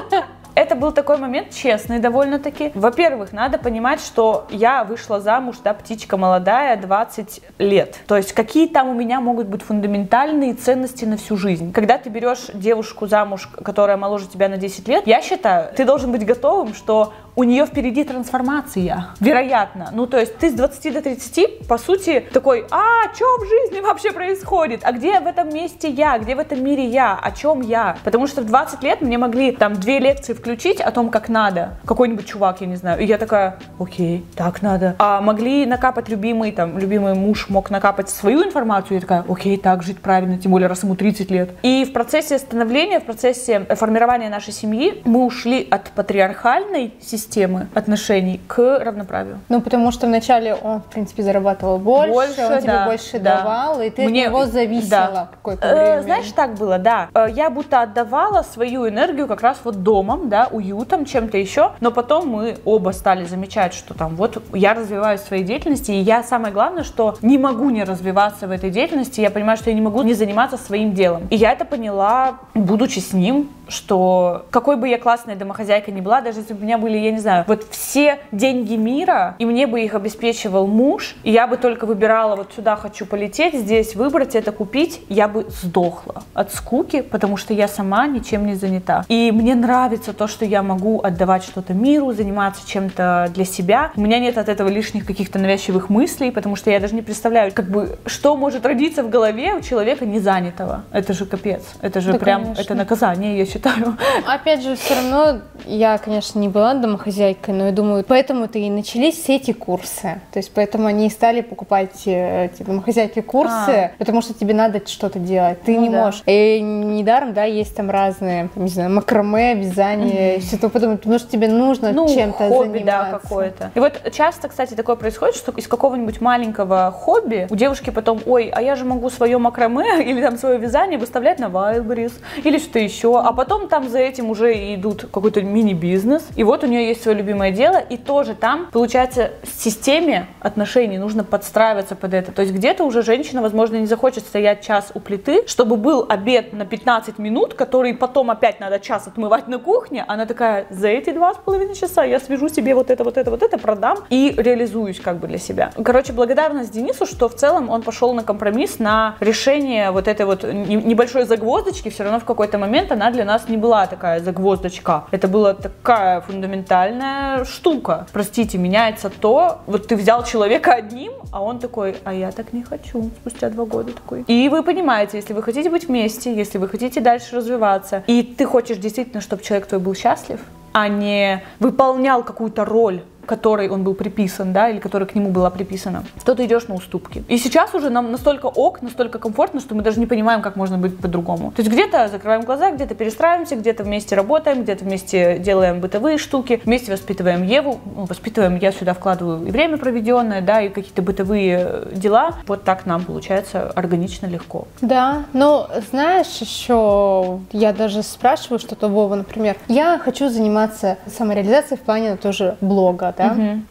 Это был такой момент честный довольно-таки. Во-первых, надо понимать, что я вышла замуж, да, птичка молодая, 20 лет. То есть какие там у меня могут быть фундаментальные ценности на всю жизнь. Когда ты берешь девушку замуж, которая моложе тебя на 10 лет, я считаю, ты должен быть готовым, что у нее впереди трансформация, вероятно. Ну, то есть ты с 20 до 30, по сути, такой, что в жизни вообще происходит? А где в этом месте я? Где в этом мире я? О чем я? Потому что в 20 лет мне могли там 2 лекции включить о том, как надо. Какой-нибудь чувак, я не знаю. И я такая, окей, так надо. А могли накапать любимый муж мог накапать свою информацию. Я такая, окей, так жить правильно, тем более, раз ему 30 лет. И в процессе становления, в процессе формирования нашей семьи мы ушли от патриархальной системы отношений к равноправию. Ну, потому что вначале он, в принципе, зарабатывал больше он тебе больше давал, и ты от него зависела какое-то время. Знаешь, так было, да. Я будто отдавала свою энергию как раз вот домом, да, уютом, чем-то еще, но потом мы оба стали замечать, что там вот я развиваюсь в своей деятельности, и я, самое главное, что не могу не развиваться в этой деятельности, я понимаю, что я не могу не заниматься своим делом. И я это поняла, будучи с ним, что какой бы я классная домохозяйка ни была, даже если бы у меня были, я не знаю, вот все деньги мира, и мне бы их обеспечивал муж, и я бы только выбирала, вот сюда хочу полететь, здесь выбрать, это купить, я бы сдохла от скуки, потому что я сама ничем не занята. И мне нравится то, что я могу отдавать что-то миру, заниматься чем-то для себя. У меня нет от этого лишних каких-то навязчивых мыслей, потому что я даже не представляю, как бы, что может родиться в голове у человека незанятого. Это же капец. Это же прям, конечно. Это наказание, я считаю. Опять же, все равно я, конечно, не была домохозяйкой, но я думаю, поэтому-то и начались все эти курсы. То есть поэтому они и стали покупать эти домохозяйки курсы, потому что тебе надо что-то делать. Ты не можешь. И недаром, да, есть там разные, не знаю, макраме, вязание, все это потом, потому что тебе нужно чем-то хобби, заниматься. Да, какое-то. И вот часто, кстати, такое происходит, что из какого-нибудь маленького хобби у девушки потом, ой, а я же могу свое макраме или там свое вязание выставлять на Wildberries или что-то еще, а потом там за этим уже идут какой-то мини-бизнес, и вот у нее есть свое любимое дело, и тоже там, получается, в системе отношений нужно подстраиваться под это. То есть где-то уже женщина, возможно, не захочет стоять час у плиты, чтобы был обед на 15 минут, который потом опять надо час отмывать на кухне. Она такая, за эти 2,5 часа я свяжу себе вот это, продам и реализуюсь как бы для себя. Короче, благодарность Денису, что в целом он пошел на компромисс, на решение вот этой вот небольшой загвоздочки. Все равно в какой-то момент она для нас не была такая загвоздочка. Это была такая фундаментальная штука. Простите, меняется то, вот ты взял человека одним, а он такой, а я так не хочу, спустя 2 года такой. И вы понимаете, если вы хотите быть вместе, если вы хотите дальше развиваться, и ты хочешь действительно, чтобы человек твой был счастлив, а не выполнял какую-то роль, которой он был приписан, да, или которая к нему была приписана, то ты идешь на уступки. И сейчас уже нам настолько настолько комфортно, что мы даже не понимаем, как можно быть по-другому. То есть где-то закрываем глаза, где-то перестраиваемся, где-то вместе работаем, где-то вместе делаем бытовые штуки, вместе воспитываем Еву, я сюда вкладываю и время проведенное, да, и какие-то бытовые дела. Вот так нам получается органично, легко. Да, но знаешь, еще я даже спрашиваю что-то Вова, например, я хочу заниматься самореализацией в плане тоже блога, да,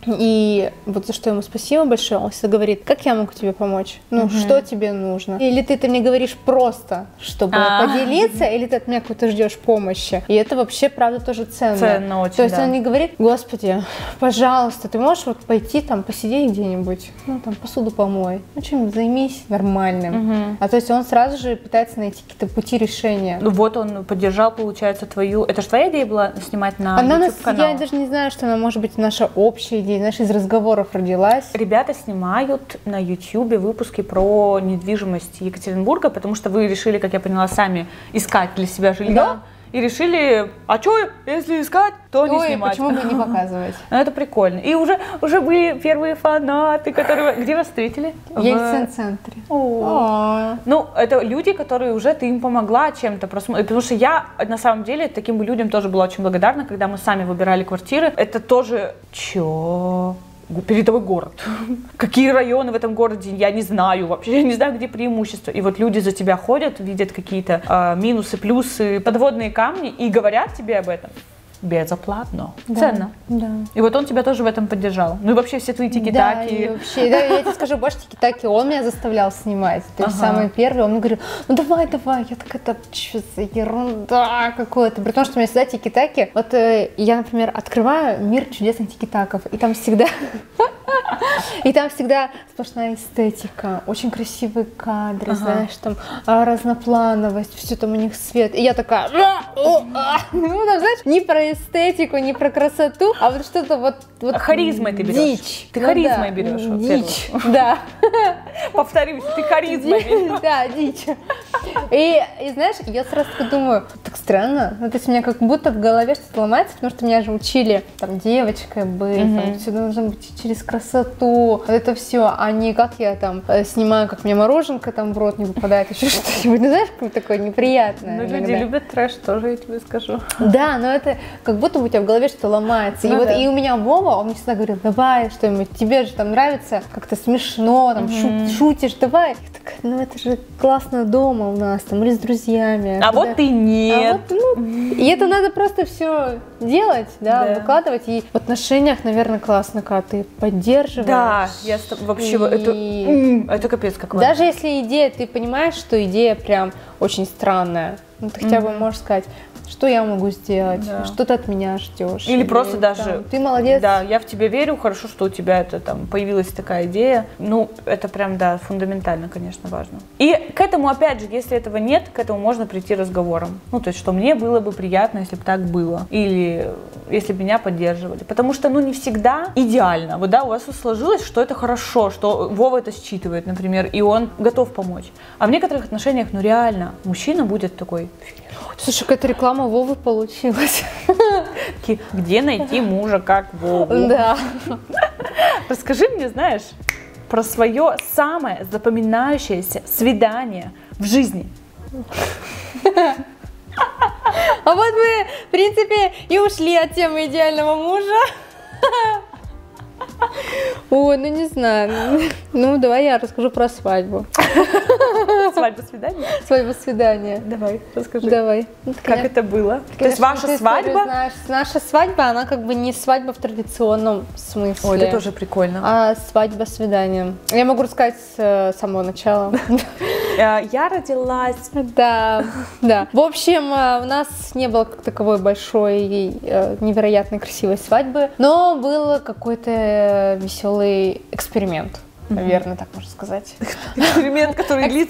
и вот за что ему спасибо большое, он всегда говорит, как я могу тебе помочь, что тебе нужно, или ты мне говоришь просто, чтобы поделиться, или ты от меня какой-то ждешь помощи, и это вообще, правда, тоже ценно. Ценно очень, то есть он не говорит, господи, пожалуйста, ты можешь вот пойти там посидеть где-нибудь, там посуду помой, чем-нибудь займись нормальным, а то есть он сразу же пытается найти какие-то пути решения. Ну вот он поддержал, получается, твою, это же твоя идея была снимать на YouTube-канал? Я даже не знаю, что она может быть наша общая идея, знаешь, из разговоров родилась. Ребята снимают на YouTube выпуски про недвижимость Екатеринбурга, потому что вы решили, как я поняла, сами искать для себя жилье. Да? И решили, а что, если искать, то не снимать. Почему бы не показывать? Это прикольно. И уже были первые фанаты, которые... Где вас встретили? В Ельцин-центре. Ну, это люди, которые уже ты им помогла чем-то. Потому что я, на самом деле, таким людям тоже была очень благодарна, когда мы сами выбирали квартиры. Это тоже... передовой город. Какие районы в этом городе, я не знаю вообще, я не знаю, где преимущества. И вот люди за тебя ходят, видят какие-то минусы, плюсы, подводные камни и говорят тебе об этом. Безоплатно. Да, ценно. Да. И вот он тебя тоже в этом поддержал. Ну и вообще все твои тики-таки. Да, и вообще, да, я тебе скажу, больше тики-таки он меня заставлял снимать. То есть самый первый, он мне говорил, ну давай. Я такая, это что за ерунда какое-то. При том, что у меня всегда тики-таки. Вот я, например, открываю мир чудесных тики-таков, и там всегда... И там всегда сплошная эстетика, очень красивые кадры, знаешь, там разноплановость, все там у них свет. И я такая, ну там, знаешь, не про эстетику, не про красоту, а вот что-то вот харизмой ты берешь. Дичь. Ты харизмой берешь. Дичь, да. Повторюсь, ты харизмой берешь. Да, дичь. И знаешь, я сразу так думаю, так странно, ну, то есть у меня как будто в голове что-то ломается, потому что меня же учили, там, девочкой быть, все должно быть через красоту, это все, а не как я там снимаю, как мне мороженка там в рот не выпадает, еще что-нибудь, ну знаешь, такое неприятное. Ну, люди любят трэш, тоже я тебе скажу. Да, но это как будто бы у тебя в голове что-то ломается. Ну, и у меня Вова, он мне всегда говорил, давай что-нибудь, тебе же там нравится, как-то смешно, там шутишь, давай. Я такая, ну это же классно дома у нас, там, или с друзьями. А вот и нет. И это надо просто все делать, да, выкладывать. И в отношениях, наверное, классно, когда ты поддерживаешь. Да, я вообще, это капец как важно. Даже если идея, ты понимаешь, что идея прям очень странная, ну ты хотя бы можешь сказать, что я могу сделать, что ты от меня ждешь. Или просто даже, ты молодец. Да, я в тебя верю, хорошо, что у тебя это там появилась такая идея. Ну, это прям, да, фундаментально, конечно, важно. И к этому, опять же, если этого нет, к этому можно прийти разговором. Ну, то есть, что мне было бы приятно, если бы так было. Или если бы меня поддерживали. Потому что, ну, не всегда идеально. Вот, да, у вас сложилось, что это хорошо, что Вова это считывает, например, и он готов помочь. А в некоторых отношениях, ну, реально, мужчина будет такой... Слушай, какая-то реклама Вовы получилась. Где найти мужа, как Вову? Да. Расскажи мне, знаешь, про свое самое запоминающееся свидание в жизни. А вот мы, в принципе, и ушли от темы идеального мужа. Ой, ну не знаю. Ну, давай я расскажу про свадьбу. Свадьба-свидание? Свадьба-свидание. Давай, расскажи. Давай. Как это было? То есть ваша свадьба? Наша свадьба, она как бы не свадьба в традиционном смысле. Ой, это тоже прикольно. А свадьба-свидание. Я могу рассказать с самого начала. Я родилась. Да, да. В общем, у нас не было как таковой большой, невероятно красивой свадьбы, но был какой-то веселый эксперимент. Наверное, так можно сказать. Эксперимент, который длится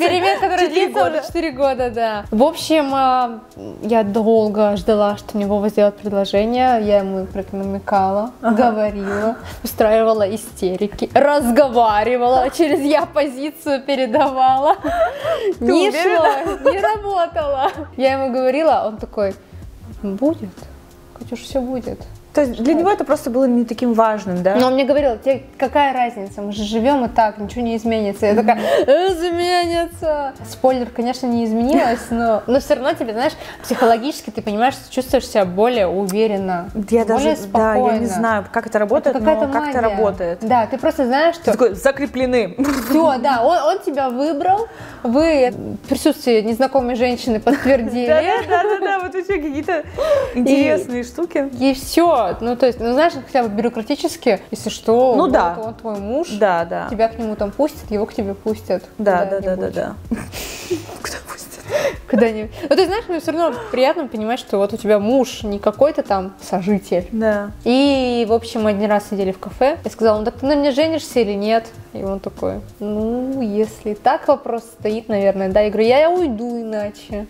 4 года, да. В общем, я долго ждала, что мне Вова сделает предложение. Я ему про это намекала, говорила, устраивала истерики, разговаривала, через я-позицию передавала. Не шло, не работало. Я ему говорила, он такой, будет, Катюш, все будет. То есть для него это просто было не таким важным, да? Но он мне говорил, тебе какая разница, мы же живем и так, ничего не изменится. Я такая, изменится. Спойлер, конечно, не изменилось, но все равно тебе, знаешь, психологически ты понимаешь, что чувствуешь себя более уверенно, более спокойно. Да, я не знаю, как это работает, но как-то работает. Да, ты просто знаешь, что... Ты такой, закреплены. Все, да, он тебя выбрал, вы в присутствии незнакомой женщины подтвердили. Да, вот вообще какие-то интересные штуки. И все. Ну, то есть, ну, знаешь, хотя бы бюрократически, если что, ну, вот, да. он твой муж, да. Тебя к нему там пустят, его к тебе пустят. Да. Куда пустят? Куда-нибудь. Ну, ты знаешь, мне все равно приятно понимать, что вот у тебя муж, не какой-то там сожитель. Да. И, в общем, мы один раз сидели в кафе, я сказала, ну, так ты на мне женишься или нет? И он такой, ну, если так вопрос стоит, наверное, да. Я говорю, я уйду иначе.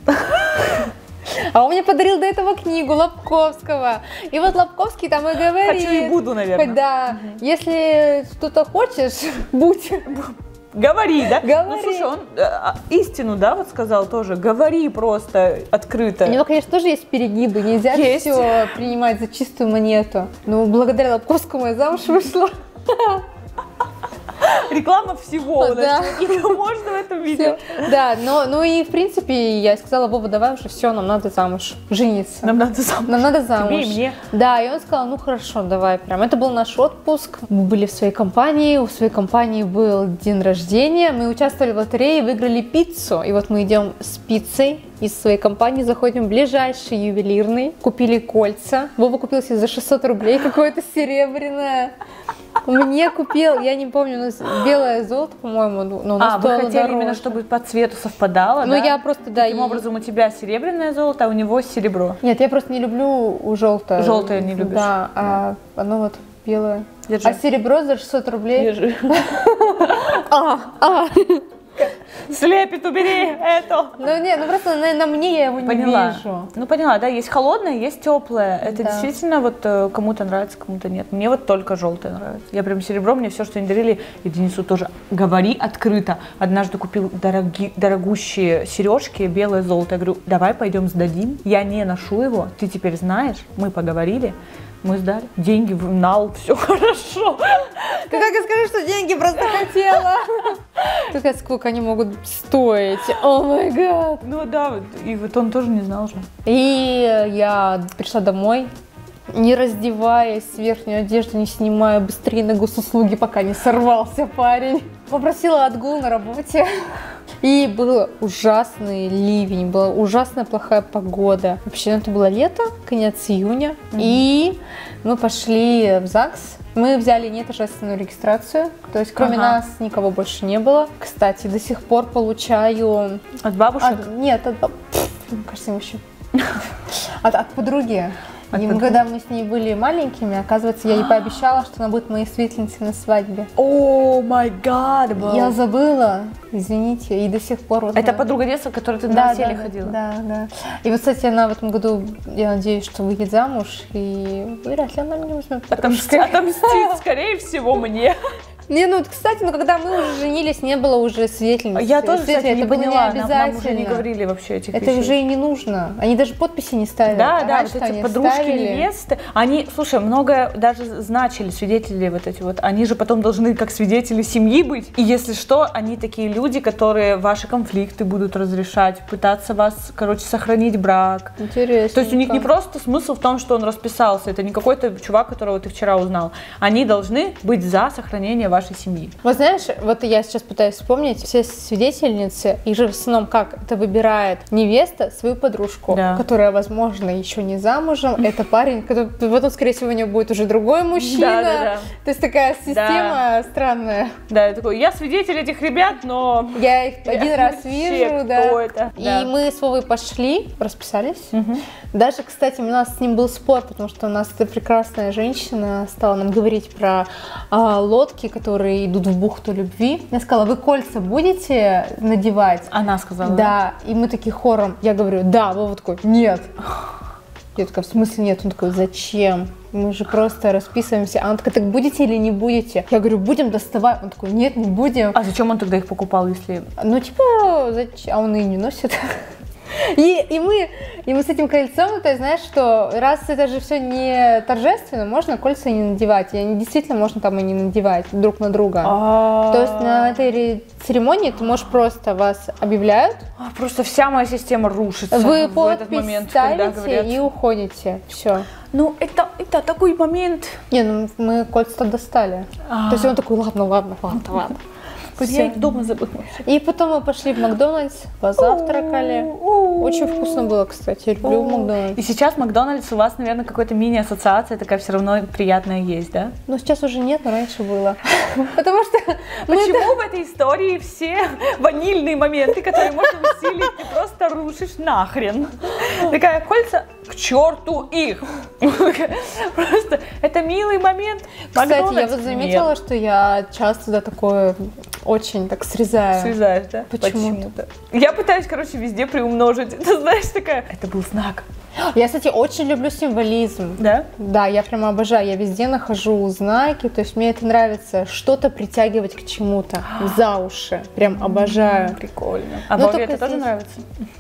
А он мне подарил до этого книгу Лобковского. И вот Лобковский там и говорит... Хочу и буду, наверное. Да. Если что-то хочешь, будь... Говори, да? Говори. Ну, слушай, он истину, да, вот сказал тоже. Говори просто открыто. У него, конечно, тоже есть перегибы. Нельзя все принимать за чистую монету. Но благодаря Лобковскому я замуж вышла. Реклама всего. Да. Можно в этом видео. Да, ну и в принципе я сказала: Вова, давай уже все, нам надо замуж, жениться. Нам надо замуж. Нам надо замуж. Тебе и мне. Да, и он сказал: ну хорошо, давай прям. Это был наш отпуск. Мы были в своей компании, у своей компании был день рождения. Мы участвовали в лотерее, выиграли пиццу. И вот мы идем с пиццей из своей компании, заходим в ближайший ювелирный, купили кольца. Вова купил себе за 600 рублей какое-то серебряное. Мне купил, я не помню, белое золото, по-моему, но оно вы хотели дороже. именно, чтобы по цвету совпадало, Ну, да? я просто, да. Таким образом, у тебя серебряное золото, а у него серебро. Нет, я просто не люблю желтое. Желтое не любишь. Да, а оно вот белое. Держи. А серебро за 600 рублей? Держи. Слепит, убери это. Ну, нет, ну просто на мне я его не вижу. Ну, поняла, да, есть холодное, есть теплое. Это Да. действительно вот кому-то нравится, кому-то нет. Мне вот только желтое нравится. Я прям серебро, мне все, что они дарили, и Денису тоже. Говори открыто. Однажды купил дорогущие сережки, белое золото. Я говорю, давай пойдем сдадим. Я не ношу его, ты теперь знаешь, мы поговорили. Мы сдали. Деньги в нал, все хорошо. Как я скажу, что деньги просто хотела. Какая, сколько они могут стоить? О май гад. Ну да, и вот он тоже не знал же. И я пришла домой, не раздеваясь, верхнюю одежду не снимая, быстрее на госуслуги, пока не сорвался парень. Попросила отгул на работе. И был ужасный ливень, была ужасная плохая погода. Вообще, это было лето, конец июня. И мы пошли в ЗАГС. Мы взяли неторжественную регистрацию, то есть кроме нас никого больше не было. Кстати, до сих пор получаю... От бабушек? Нет, мне кажется, вообще... От подруги. И когда мы с ней были маленькими, оказывается, я ей пообещала, что она будет моей светленницей на свадьбе. О май гад! Я забыла, извините, и до сих пор... Вот это подруга детства, которой ты на селе ходила? Да. И вот, кстати, она в этом году, я надеюсь, что выйдет замуж, и вряд ли она меня возьмет. Отомстит, скорее всего, мне. Не, ну, кстати, когда мы уже женились, не было уже светленицы. Я тоже, кстати, не поняла, нам уже не говорили вообще этих вещей. Это уже и не нужно. Они даже подписи не ставили. Да, вот эти подружки, невесты, они, слушай, многое даже значили, свидетели вот эти вот, они же потом должны как свидетели семьи быть. И если что, они такие люди, которые ваши конфликты будут разрешать, пытаться вас, сохранить брак. Интересно. То есть у них не просто смысл в том, что он расписался, это не какой-то чувак, которого ты вчера узнал. Они должны быть за сохранение вашей семьи. Вот знаешь, вот я сейчас пытаюсь вспомнить, все свидетельницы, и же в основном как это выбирает невеста свою подружку, которая, возможно, еще не замужем, это парень, который потом, скорее всего, у нее будет уже другой мужчина. Да. То есть такая система странная. Да, я такой, я свидетель этих ребят, но... Я их один раз вижу, да. Кто это? И мы с Вовой пошли, расписались. Даже, кстати, у нас с ним был спор, потому что у нас эта прекрасная женщина стала нам говорить про лодки, которые идут в бухту любви. Я сказала, вы кольца будете надевать? Она сказала. Да. И мы такие хором. Я говорю, да. Вова такой, нет. Я такая, в смысле нет? Он такой, зачем? Мы же просто расписываемся. А он такой, так будете или не будете? Я говорю, будем, доставай. Он такой, нет, не будем. А зачем он тогда их покупал, если... Ну, типа, зачем? А он и не носит. И мы с этим кольцом, ты знаешь, что раз это же все не торжественно, можно кольца и не надевать. И они действительно можно там и не надевать друг на друга. То есть на этой церемонии ты можешь просто вас объявляют. Просто вся моя система рушится вы в этот момент, когда говорят. И уходите. Все. Ну, это такой момент. Не, ну мы кольца достали. То есть он такой, ладно. Я их дома забыла. И потом мы пошли в Макдональдс, позавтракали. Очень вкусно было, кстати. Люблю Макдональдс. И сейчас Макдональдс у вас, наверное, какая-то мини-ассоциация такая все равно приятная есть, да? Ну, сейчас уже нет, но раньше было. Потому что... Почему в этой истории все ванильные моменты, которые можно усилить, ты просто рушишь нахрен? Такая, кольца, к черту их! Просто это милый момент. Кстати, я вот заметила, что я часто такое... Очень так срезаю. Срезаешь, да? Почему-то. Я пытаюсь, везде приумножить. Ты знаешь, такая, это был знак. Я, кстати, очень люблю символизм. Да? Да, я прямо обожаю. Я везде нахожу знаки. То есть мне это нравится. Что-то притягивать к чему-то за уши. Прям обожаю. Прикольно. А Ну, Вове только это тоже здесь- нравится?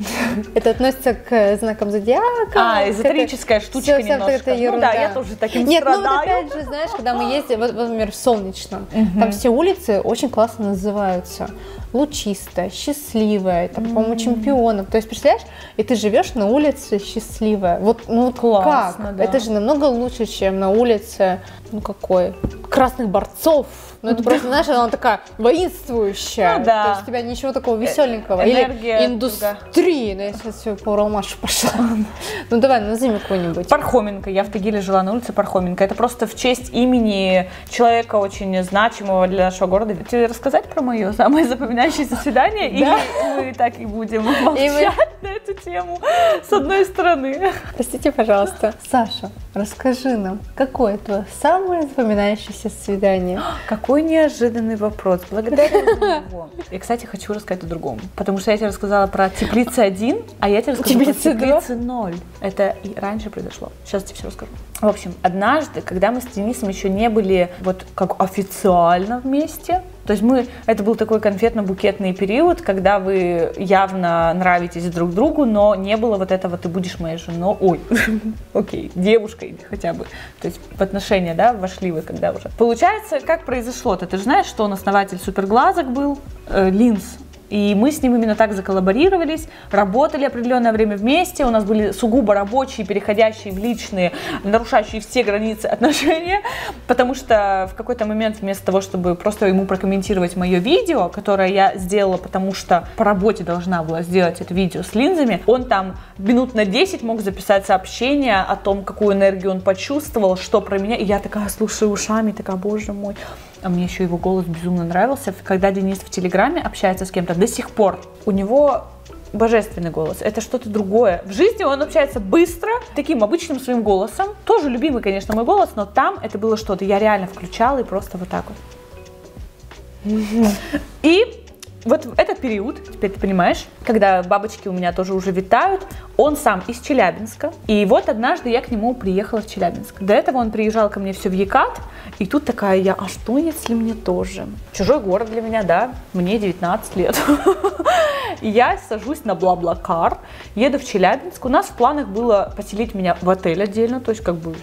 Это относится к знакам зодиака. Эзотерическая штучка вся немножко. эта Ну ерунда. да, я тоже таким Нет, ну вот страдаю. опять же, знаешь, когда мы ездим, вот, например, в Солнечном, там все улицы очень классно называются. Лучистая, счастливая, там, по-моему, чемпионом. То есть, представляешь, и ты живешь на улице счастливая. Вот, ну Классно, как? да. Это же намного лучше, чем на улице, ну какой, красных борцов. Ну это просто, знаешь, она такая воинствующая. Ну да. То есть у тебя ничего такого веселенького. Энергия Или индустрии. Ну, я сейчас все по Уралмашу пошла. Ну давай, назови какой-нибудь. Пархоменко. Я в Тагиле жила на улице Пархоменко. Это просто в честь имени человека очень значимого для нашего города. Тебе рассказать про мое самое запоминающееся свидание? Или мы так и будем молчать на эту тему с одной стороны? Простите, пожалуйста. Саша, расскажи нам, какое твое самое запоминающееся свидание? Какой неожиданный вопрос. Благодарю за него. И, кстати, хочу рассказать о другом. Потому что я тебе рассказала про теплицы 1, а я тебе расскажу про Теплицы 2. теплицы 0. Это и раньше произошло. Сейчас я тебе все расскажу. В общем, однажды, когда мы с Денисом еще не были вот как официально вместе, то есть это был такой конфетно-букетный период, когда вы явно нравитесь друг другу, но не было вот этого «ты будешь моей женой», окей, девушкой хотя бы. То есть в отношения, да, вошли вы когда уже. Получается, как произошло-то? Ты же знаешь, что он основатель Суперглазок был, линз. И мы с ним именно так заколлаборировались, работали определенное время вместе, у нас были сугубо рабочие, переходящие в личные, нарушающие все границы отношения, потому что в какой-то момент вместо того, чтобы просто ему прокомментировать мое видео, которое я сделала, потому что по работе должна была сделать это видео с линзами, он там минут на 10 мог записать сообщение о том, какую энергию он почувствовал, что про меня, и я такая слушаю ушами, такая, боже мой. А мне еще его голос безумно нравился. Когда Денис в Телеграме общается с кем-то, до сих пор у него божественный голос. Это что-то другое. В жизни он общается быстро, таким обычным своим голосом. Тоже любимый, конечно, мой голос, но там это было что-то. Я реально включала и просто вот так вот. И вот в этот период, теперь ты понимаешь, когда бабочки у меня тоже уже витают, он сам из Челябинска. И вот однажды я к нему приехала в Челябинск. До этого он приезжал ко мне все в Екат. И тут такая я, а что если мне тоже? Чужой город для меня, да, мне 19 лет. И я сажусь на Бла-Бла-Кар, еду в Челябинск. У нас в планах было поселить меня в отель отдельно, то есть как бы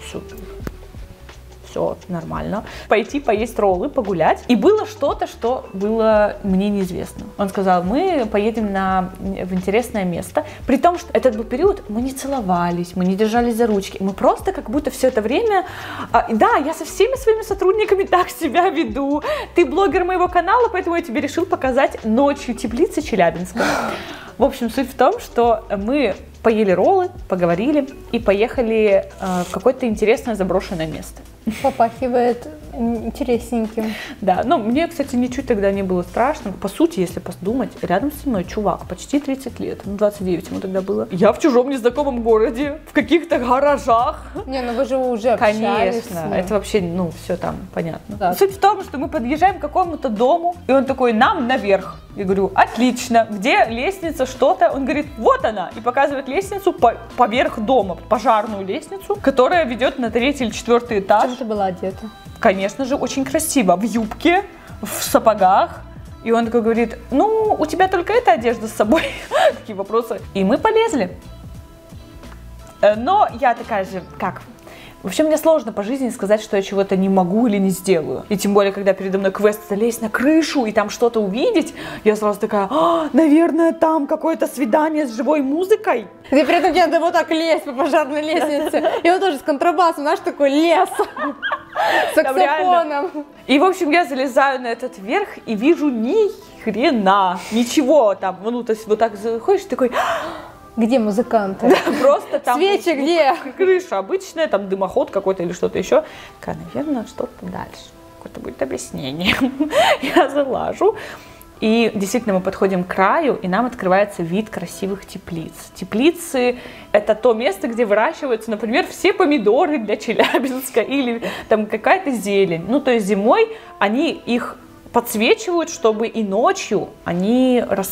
все нормально. Пойти поесть роллы, погулять. И было что-то, что было мне неизвестно. Он сказал, мы поедем в интересное место. При том, что этот был период, мы не целовались, мы не держались за ручки. Мы просто как будто все это время... Да, я со всеми своими сотрудниками так себя веду. Ты блогер моего канала, поэтому я тебе решил показать ночью теплицы Челябинска. В общем, суть в том, что мы поели роллы, поговорили и поехали в какое-то интересное заброшенное место. Попахивает интересненьким. Да, но мне, кстати, ничуть тогда не было страшно. По сути, если подумать, рядом со мной чувак, почти 30 лет, 29 ему тогда было. Я в чужом незнакомом городе, в каких-то гаражах. Не, ну вы же уже общались. Конечно, это вообще, все там понятно. Да. Суть в том, что мы подъезжаем к какому-то дому, и он такой, нам наверх. Я говорю, отлично, где лестница, что-то? Он говорит, вот она, и показывает лестницу поверх дома, пожарную лестницу, которая ведет на 3-й или 4-й этаж. В чем ты была одета? Конечно же, очень красиво, в юбке, в сапогах. И он такой говорит, ну, у тебя только эта одежда с собой. Такие вопросы. И мы полезли. Но я такая же, как? Вообще, мне сложно по жизни сказать, что я чего-то не могу или не сделаю. И тем более, когда передо мной квест залезть на крышу и там что-то увидеть, я сразу такая, наверное, там какое-то свидание с живой музыкой. И при этом тебе надо вот так лезть по пожарной лестнице. И он тоже с контрабасом, знаешь, такой лес. С саксофоном. И, в общем, я залезаю на этот верх и вижу ни хрена, ничего там. Ну, то есть вот так заходишь, такой... Где музыканты? Да, просто там... Свечи где? Крыша обычная, там дымоход какой-то или что-то еще. Такая, наверное, что-то дальше. Какое-то будет объяснение. Я залажу. И действительно мы подходим к краю, и нам открывается вид красивых теплиц. Теплицы – это то место, где выращиваются, например, все помидоры для Челябинска или там какая-то зелень. Ну, то есть зимой они их подсвечивают, чтобы и ночью они росли.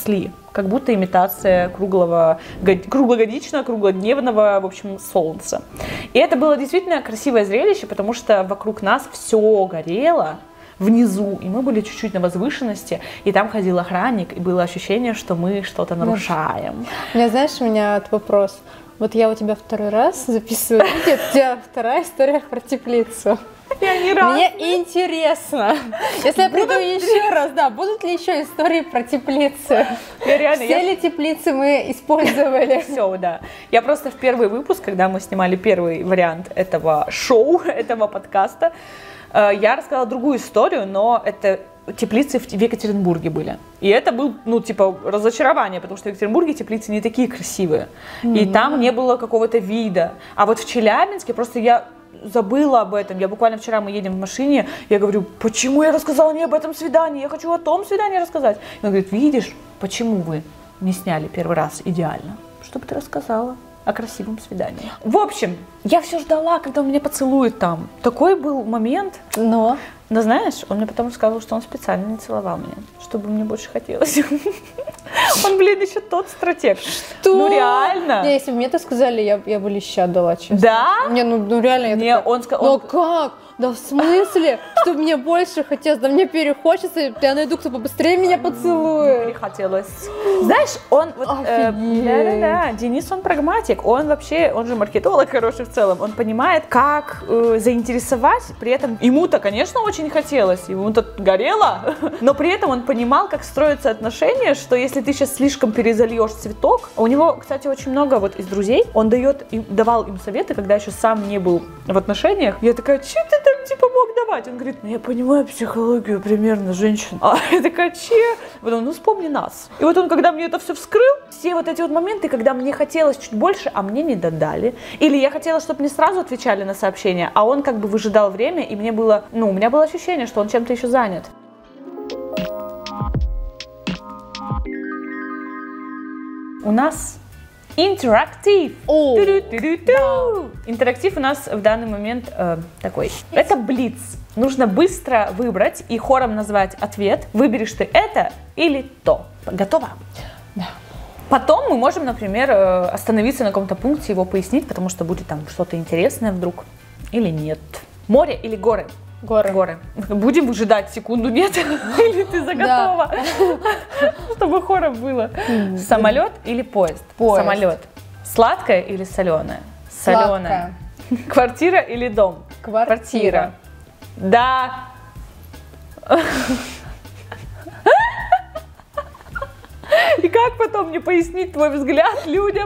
как будто имитация круглогодичного, круглодневного, в общем, солнца. И это было действительно красивое зрелище, потому что вокруг нас все горело внизу, и мы были чуть-чуть на возвышенности, и там ходил охранник, и было ощущение, что мы что-то нарушаем. У меня вопрос. Вот я у тебя второй раз записываю видео, у тебя вторая история про теплицу. Мне интересно, если я приду еще раз, да, будут ли еще истории про теплицы? Все ли теплицы мы использовали? Все, да. Я просто в первый выпуск, когда мы снимали первый вариант этого шоу, этого подкаста, я рассказала другую историю, но это теплицы в Екатеринбурге были. И это был, разочарование, потому что в Екатеринбурге теплицы не такие красивые. И там не было какого-то вида. А вот в Челябинске просто я забыла об этом. Я буквально вчера, мы едем в машине, я говорю, почему я рассказала не об этом свидании? Я хочу о том свидании рассказать. И он говорит, видишь, почему вы не сняли первый раз идеально? Чтобы ты рассказала о красивом свидании. В общем, я все ждала, когда он меня поцелует там. Такой был момент. Но знаешь, он мне потом сказал, что он специально не целовал меня, чтобы мне больше хотелось. Он, еще тот стратег. Что? Ну реально. Не, если бы мне это сказали, я бы леща дала, честно. Да? Не, реально я такая... Он сказал... как? Да в смысле? Чтобы мне больше хотелось, да мне перехочется, я найду, кто побыстрее меня поцелует. Перехотелось. Знаешь, он Денис, он прагматик, он же маркетолог хороший в целом, он понимает, как заинтересовать, при этом ему-то, конечно, очень хотелось, ему-то горело, но при этом он понимал, как строятся отношения, что если ты сейчас слишком перезальешь цветок, у него, кстати, очень много из друзей, он давал им советы, когда еще сам не был в отношениях, я такая, что ты там мог давать? Он говорит, я понимаю психологию примерно женщин. А я такая, Потом, вспомни нас. И вот он, когда мне это все вскрыл, все вот эти моменты, когда мне хотелось чуть больше, а мне не додали. Или я хотела, чтобы мне сразу отвечали на сообщения, а он выжидал время, и мне было, у меня было ощущение, что он чем-то еще занят. У нас интерактив. Интерактив у нас в данный момент такой. Это блиц. Нужно быстро выбрать и хором назвать ответ. Выберешь ты это или то. Готово? Да. Потом мы можем, например, остановиться на каком-то пункте, его пояснить, потому что будет там что-то интересное вдруг. Или нет. Море или горы? Горы. Будем выжидать секунду, нет? Или ты заготова? Чтобы хором было. Самолет или поезд? Самолет. Сладкое или соленое? Соленое. Квартира или дом? Квартира. Да. И как потом мне пояснить твой взгляд людям?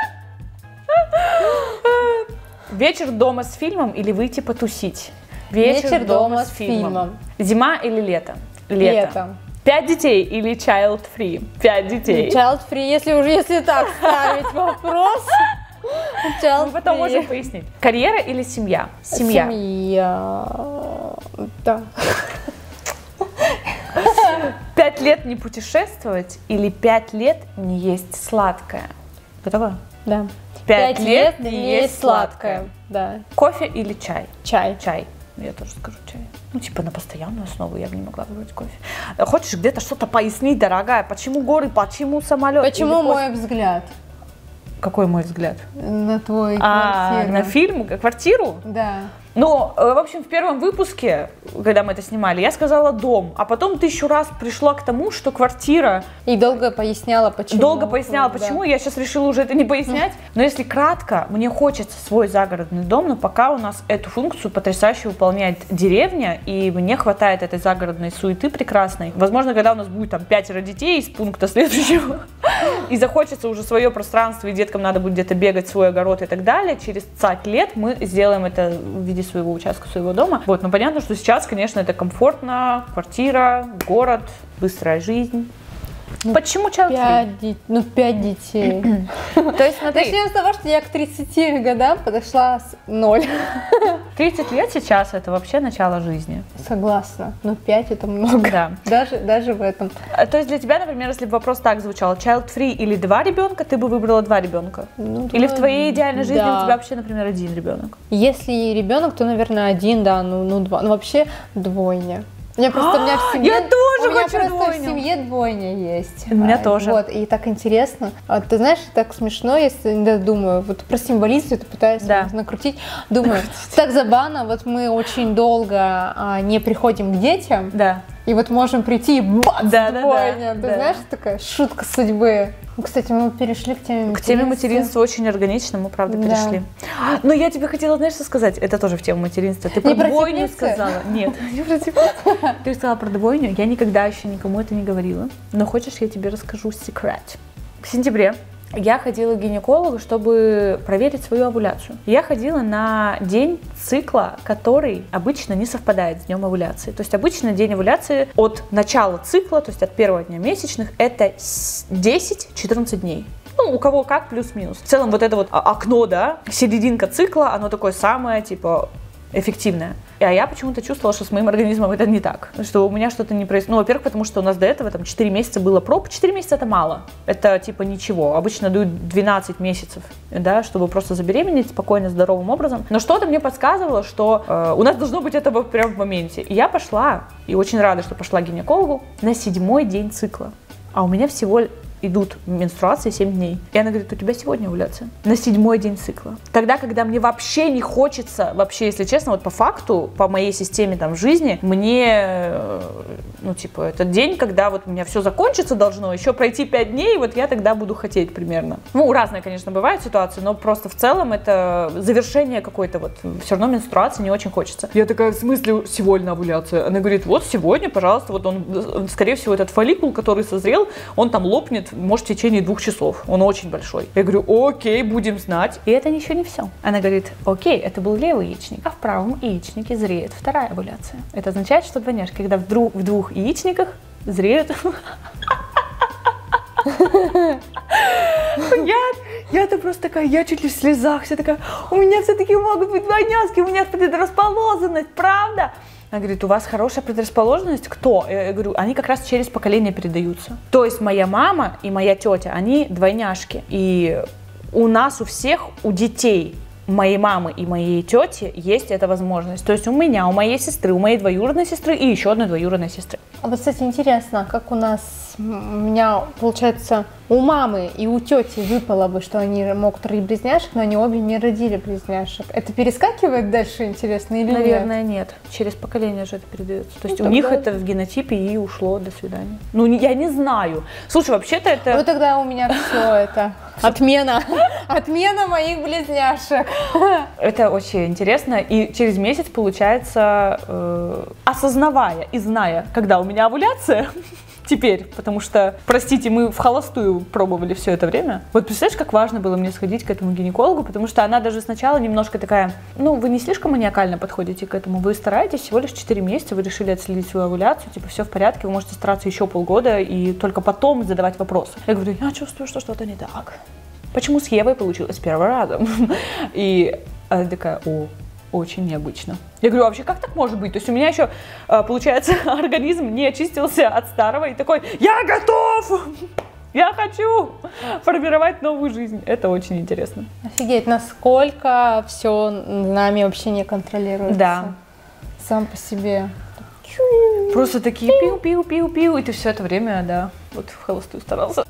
Вечер дома с фильмом или выйти потусить? Вечер дома с фильмом. Зима или лето? Лето. 5 детей или child free? 5 детей. Child free, если так ставить вопрос. Мы потом можем пояснить. Карьера или семья? Семья. Да. 5 лет не путешествовать или 5 лет не есть сладкое? Готово? Да. 5 лет не есть сладкое. Да. Кофе или чай? Чай. Я тоже скажу чай. На постоянную основу я бы не могла выбрать кофе. Хочешь где-то что-то пояснить, дорогая? Почему горы, почему самолет? Почему мой взгляд? Какой мой взгляд? На твой квартиру. На фильм? Квартиру? Да. В общем, в первом выпуске, когда мы это снимали, я сказала дом, а потом 1000 раз пришла к тому, что квартира. И долго поясняла, почему. Я сейчас решила уже это не пояснять. Но если кратко, мне хочется свой загородный дом, но пока у нас эту функцию потрясающе выполняет деревня, и мне хватает этой загородной суеты прекрасной. Возможно, когда у нас будет 5 детей из пункта следующего, и захочется уже свое пространство, и деткам надо будет где-то бегать, свой огород и так далее, через 50 лет мы сделаем это в виде своего участка, своего дома. Но понятно, что сейчас, конечно, это комфортно, квартира, город, быстрая жизнь. Почему child free? 5 детей. То есть, смотри. Начнем с того, что я к 30 годам подошла с 0. 30 лет сейчас это вообще начало жизни. Согласна. 5 это много. Да. Даже в этом. То есть для тебя, например, если бы вопрос так звучал, child free или 2 ребенка, ты бы выбрала 2 ребенка? Или в твоей идеальной жизни у тебя вообще, например, 1 ребенок? Если ребенок, то, наверное, 1, да, 2. Вообще двойня. У меня в семье... Я тоже у меня хочу просто двойню. в семье двойня есть. У меня тоже. Вот, и так интересно. Ты знаешь, так смешно, если иногда думаю, вот про символизм это пытаюсь накрутить. Думаю, так забавно, вот мы очень долго не приходим к детям. Да. И вот можем прийти и бац, двойня. Ты да. знаешь, такая шутка судьбы. Ну, кстати, мы перешли к теме материнства. К теме материнства очень органично, мы правда перешли. Но я тебе хотела, знаешь, что сказать? Это тоже в тему материнства. Ты про двойню сказала? Нет, не про теплицы. Ты сказала про двойню. Я никогда еще никому это не говорила. Но хочешь, я тебе расскажу секрет? В сентябре я ходила к гинекологу, чтобы проверить свою овуляцию. Я ходила на день цикла, который обычно не совпадает с днем овуляции. То есть обычно день овуляции от начала цикла, то есть от первого дня месячных, это 10-14 дней. Ну, у кого как, плюс-минус. В целом вот это вот окно, да, серединка цикла, оно такое самое, типа, эффективное. А я почему-то чувствовала, что с моим организмом это не так. Что у меня что-то не происходит. Ну, во-первых, потому что у нас до этого там 4 месяца было проб. 4 месяца это мало. Это типа ничего. Обычно дают 12 месяцев, да, чтобы просто забеременеть спокойно, здоровым образом. Но что-то мне подсказывало, что у нас должно быть этого прямо в моменте. И я пошла, и очень рада, что пошла к гинекологу на 7-й день цикла. А у меня всего идут менструации 7 дней. И она говорит, у тебя сегодня овуляция. На 7-й день цикла. Тогда, когда мне вообще не хочется, вообще, если честно, вот по факту, по моей системе там жизни, мне, ну, типа, этот день, когда вот у меня все закончится должно, еще пройти 5 дней, вот я тогда буду хотеть примерно. Ну, разные, конечно, бывают ситуации, но просто в целом это завершение какой-то вот, все равно менструации не очень хочется. Я такая, в смысле, сегодня овуляция? Она говорит, вот сегодня, пожалуйста, вот он, скорее всего, этот фолликул, который созрел, он там лопнет, может, в течение 2 часов. Он очень большой. Я говорю, окей, будем знать. И это еще не все. Она говорит, окей, это был левый яичник, а в правом яичнике зреет 2-я овуляция. Это означает, что двойняшки, когда в 2 яичниках зреют... Я-то просто такая, я чуть ли в слезах, вся такая, у меня все-таки могут быть двойняшки, у меня предрасположенность, правда? Она говорит, у вас хорошая предрасположенность? Кто? Я говорю, они как раз через поколение передаются. То есть моя мама и моя тетя, они двойняшки. И у нас у всех, у детей моей мамы и моей тети есть эта возможность. То есть у меня, у моей сестры, у моей двоюродной сестры и еще одной двоюродной сестры. А вот, кстати, интересно, как у меня, получается, у мамы и у тети выпало бы, что они могут родить близняшек, но они обе не родили близняшек. Это перескакивает дальше, интересно, или Наверное, нет. Через поколение же это передается. То есть ну, у них это в генотипе и ушло, до свидания. Ну, я не знаю. Слушай, вообще-то это... Ну, тогда у меня все это... Отмена моих близняшек. Это очень интересно. И через месяц, получается, осознавая и зная, когда у меня овуляция, теперь, потому что, простите, мы в холостую пробовали все это время. Вот представляешь, как важно было мне сходить к этому гинекологу, потому что она даже сначала немножко такая, ну, вы не слишком маниакально подходите к этому, вы стараетесь всего лишь 4 месяца, вы решили отследить свою овуляцию, типа, все в порядке, вы можете стараться еще полгода и только потом задавать вопросы. Я говорю, я чувствую, что что-то не так. Почему с Евой получилось с первого раза? И она такая, очень необычно. Я говорю, вообще как так может быть? То есть у меня еще, получается, организм не очистился от старого и такой, я готов! Я хочу формировать новую жизнь. Это очень интересно. Офигеть, насколько все нами вообще не контролируется. Да. Сам по себе. Просто такие пиу-пиу-пиу-пиу, и ты все это время, да, вот в холостую старался.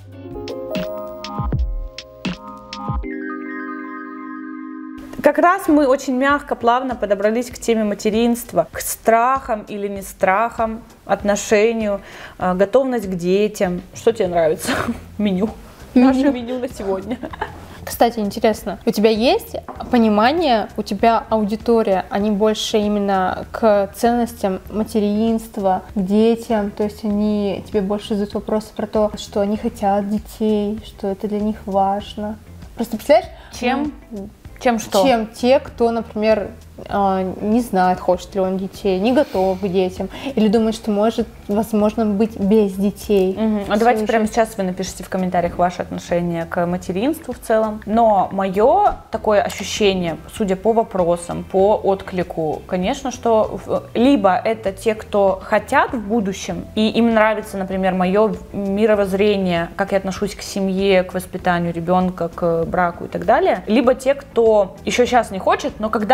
Как раз мы очень мягко, плавно подобрались к теме материнства, к страхам или не страхам, отношению, готовность к детям. Что тебе нравится? Меню. Наше меню на сегодня. Кстати, интересно, у тебя есть понимание, у тебя аудитория, они больше именно к ценностям материнства, к детям, то есть они тебе больше задают вопросы про то, что они хотят детей, что это для них важно. Просто представляешь? Чем что? Чем те, кто, например, не знает, хочет ли он детей, не готов к детям, или думает, что может, возможно, быть без детей. А давайте прямо сейчас вы напишите в комментариях ваше отношение к материнству в целом. Но мое такое ощущение, судя по вопросам, по отклику, конечно, что либо это те, кто хотят в будущем, и им нравится, например, мое мировоззрение, как я отношусь к семье, к воспитанию ребенка, к браку и так далее, либо те, кто еще сейчас не хочет, но когда-нибудь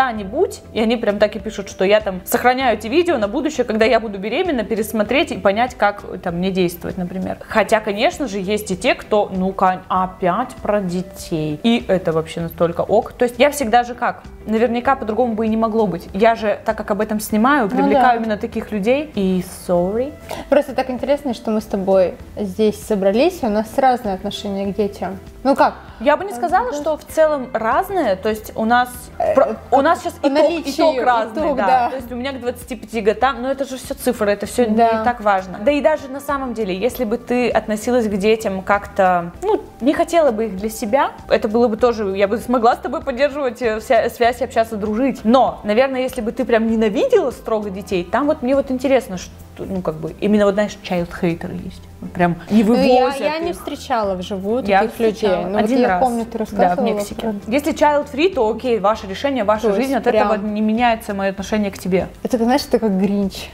когда-нибудь, и они прям так и пишут, что я там сохраняю эти видео на будущее, когда я буду беременна, пересмотреть и понять, как там мне действовать, например. Хотя, конечно же, есть и те, кто, ну-ка, опять про детей. И это вообще настолько ок. То есть я всегда же как? Наверняка по-другому бы и не могло быть. Я же, так как об этом снимаю, привлекаю именно таких людей. И sorry. Просто так интересно, что мы с тобой здесь собрались, и у нас разные отношения к детям. Ну как? Я бы не сказала, что в целом разные, то есть у нас сейчас итог разный, да. То есть у меня к 25 годам, но это же все цифры, это все не так важно. Да и даже на самом деле, если бы ты относилась к детям как-то, ну, не хотела бы их для себя, это было бы тоже, я бы смогла с тобой поддерживать связь, общаться, дружить. Но, наверное, если бы ты прям ненавидела строго детей, там вот мне вот интересно, что, ну, как бы, именно вот, знаешь, child-хейтеры есть. Прям не вывозят. Я не встречала вживую таких людей. Ну, один вот раз. Я помню, ты рассказывала. Да, в Мексике. Если child-free, то окей, ваше решение, ваша жизнь, от этого не меняется мое отношение к тебе. Это, знаешь, это как Гринч.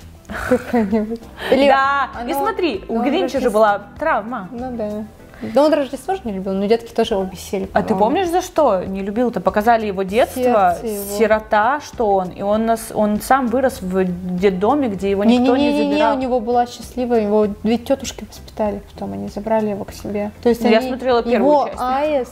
Да, и смотри, у Гринча же была травма. Ну да. Да он Рождество же не любил, но детки тоже его бесили. А ты помнишь, за что не любил-то? Показали его детство, сирота, что он. И он сам вырос в детдоме, где его никто не забирал. Не, у него была счастливая, его две тетушки воспитали, потом они забрали его к себе. То есть я смотрела первую часть.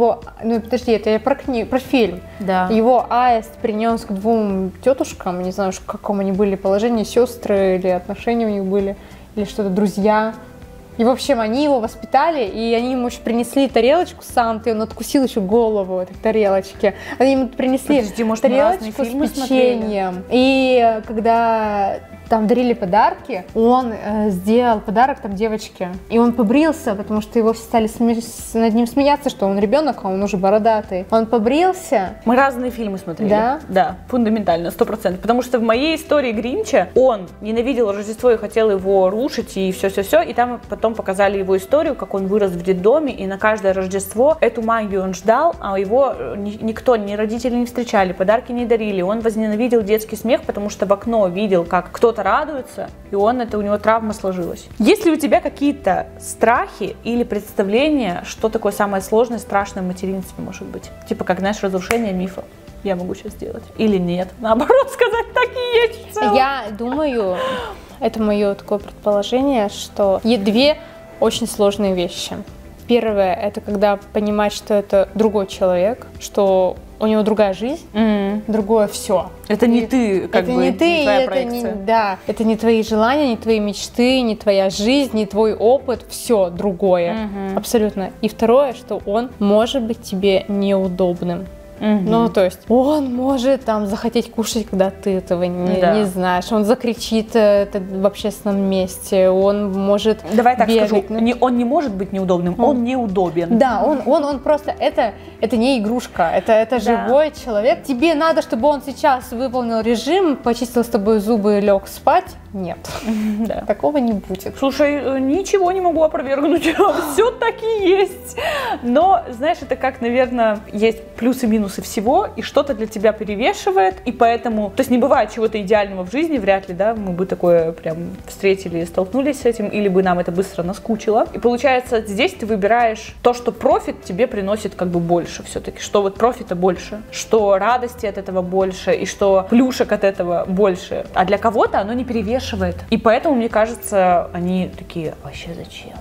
Ну подожди, это я про фильм. Да. Его аист принес к двум тетушкам, не знаю, в каком они были положении, сестры или отношения у них были, или что-то, друзья. И, в общем, они его воспитали, и они ему еще принесли тарелочку с Сантой, он откусил еще голову этой тарелочки. Они ему принесли тарелочку с печеньем. И когда там дарили подарки, он сделал подарок там девочке. И он побрился, потому что его все стали над ним смеяться, что он ребенок, а он уже бородатый. Он побрился. Мы разные фильмы смотрели. Да? Да, фундаментально, 100%. Потому что в моей истории Гринча он ненавидел Рождество и хотел его рушить, и все-все-все. И там потом показали его историю, как он вырос в детдоме, и на каждое Рождество эту магию он ждал, а его никто, ни родители не встречали, подарки не дарили. Он возненавидел детский смех, потому что в окно видел, как кто-то радуется, и у него травма сложилась. Есть ли у тебя какие-то страхи или представления, что такое самое сложное, страшное в материнстве может быть? Типа, как, знаешь, разрушение мифа. Я могу сейчас сделать. Или нет. Наоборот, сказать, так и есть в целом. Я думаю, это мое такое предположение, что есть две очень сложные вещи. Первое, это когда понимать, что это другой человек, что у него другая жизнь, другое все. Это не ты, как бы, не твоя проекция. Да, это не твои желания, не твои мечты, не твоя жизнь, не твой опыт, все другое, абсолютно. И второе, что он может быть тебе неудобным. Ну, то есть он может там захотеть кушать, когда ты этого не знаешь. Он закричит в общественном месте, он может Давай так скажу, он не может быть неудобным, он неудобен. Да, он просто, это не игрушка, это живой человек. Тебе надо, чтобы он сейчас выполнил режим, почистил с тобой зубы и лег спать? Нет, такого не будет. Слушай, ничего не могу опровергнуть, все таки есть. Но, знаешь, это как, наверное, есть плюсы и минусы всего, и что-то для тебя перевешивает, и поэтому, то есть не бывает чего-то идеального в жизни, вряд ли, да, мы бы такое прям встретили и столкнулись с этим, или бы нам это быстро наскучило. И получается, здесь ты выбираешь то, что профит тебе приносит как бы больше все-таки, что вот профита больше, что радости от этого больше, и что плюшек от этого больше, а для кого-то оно не перевешивает. И поэтому, мне кажется, они такие, вообще зачем?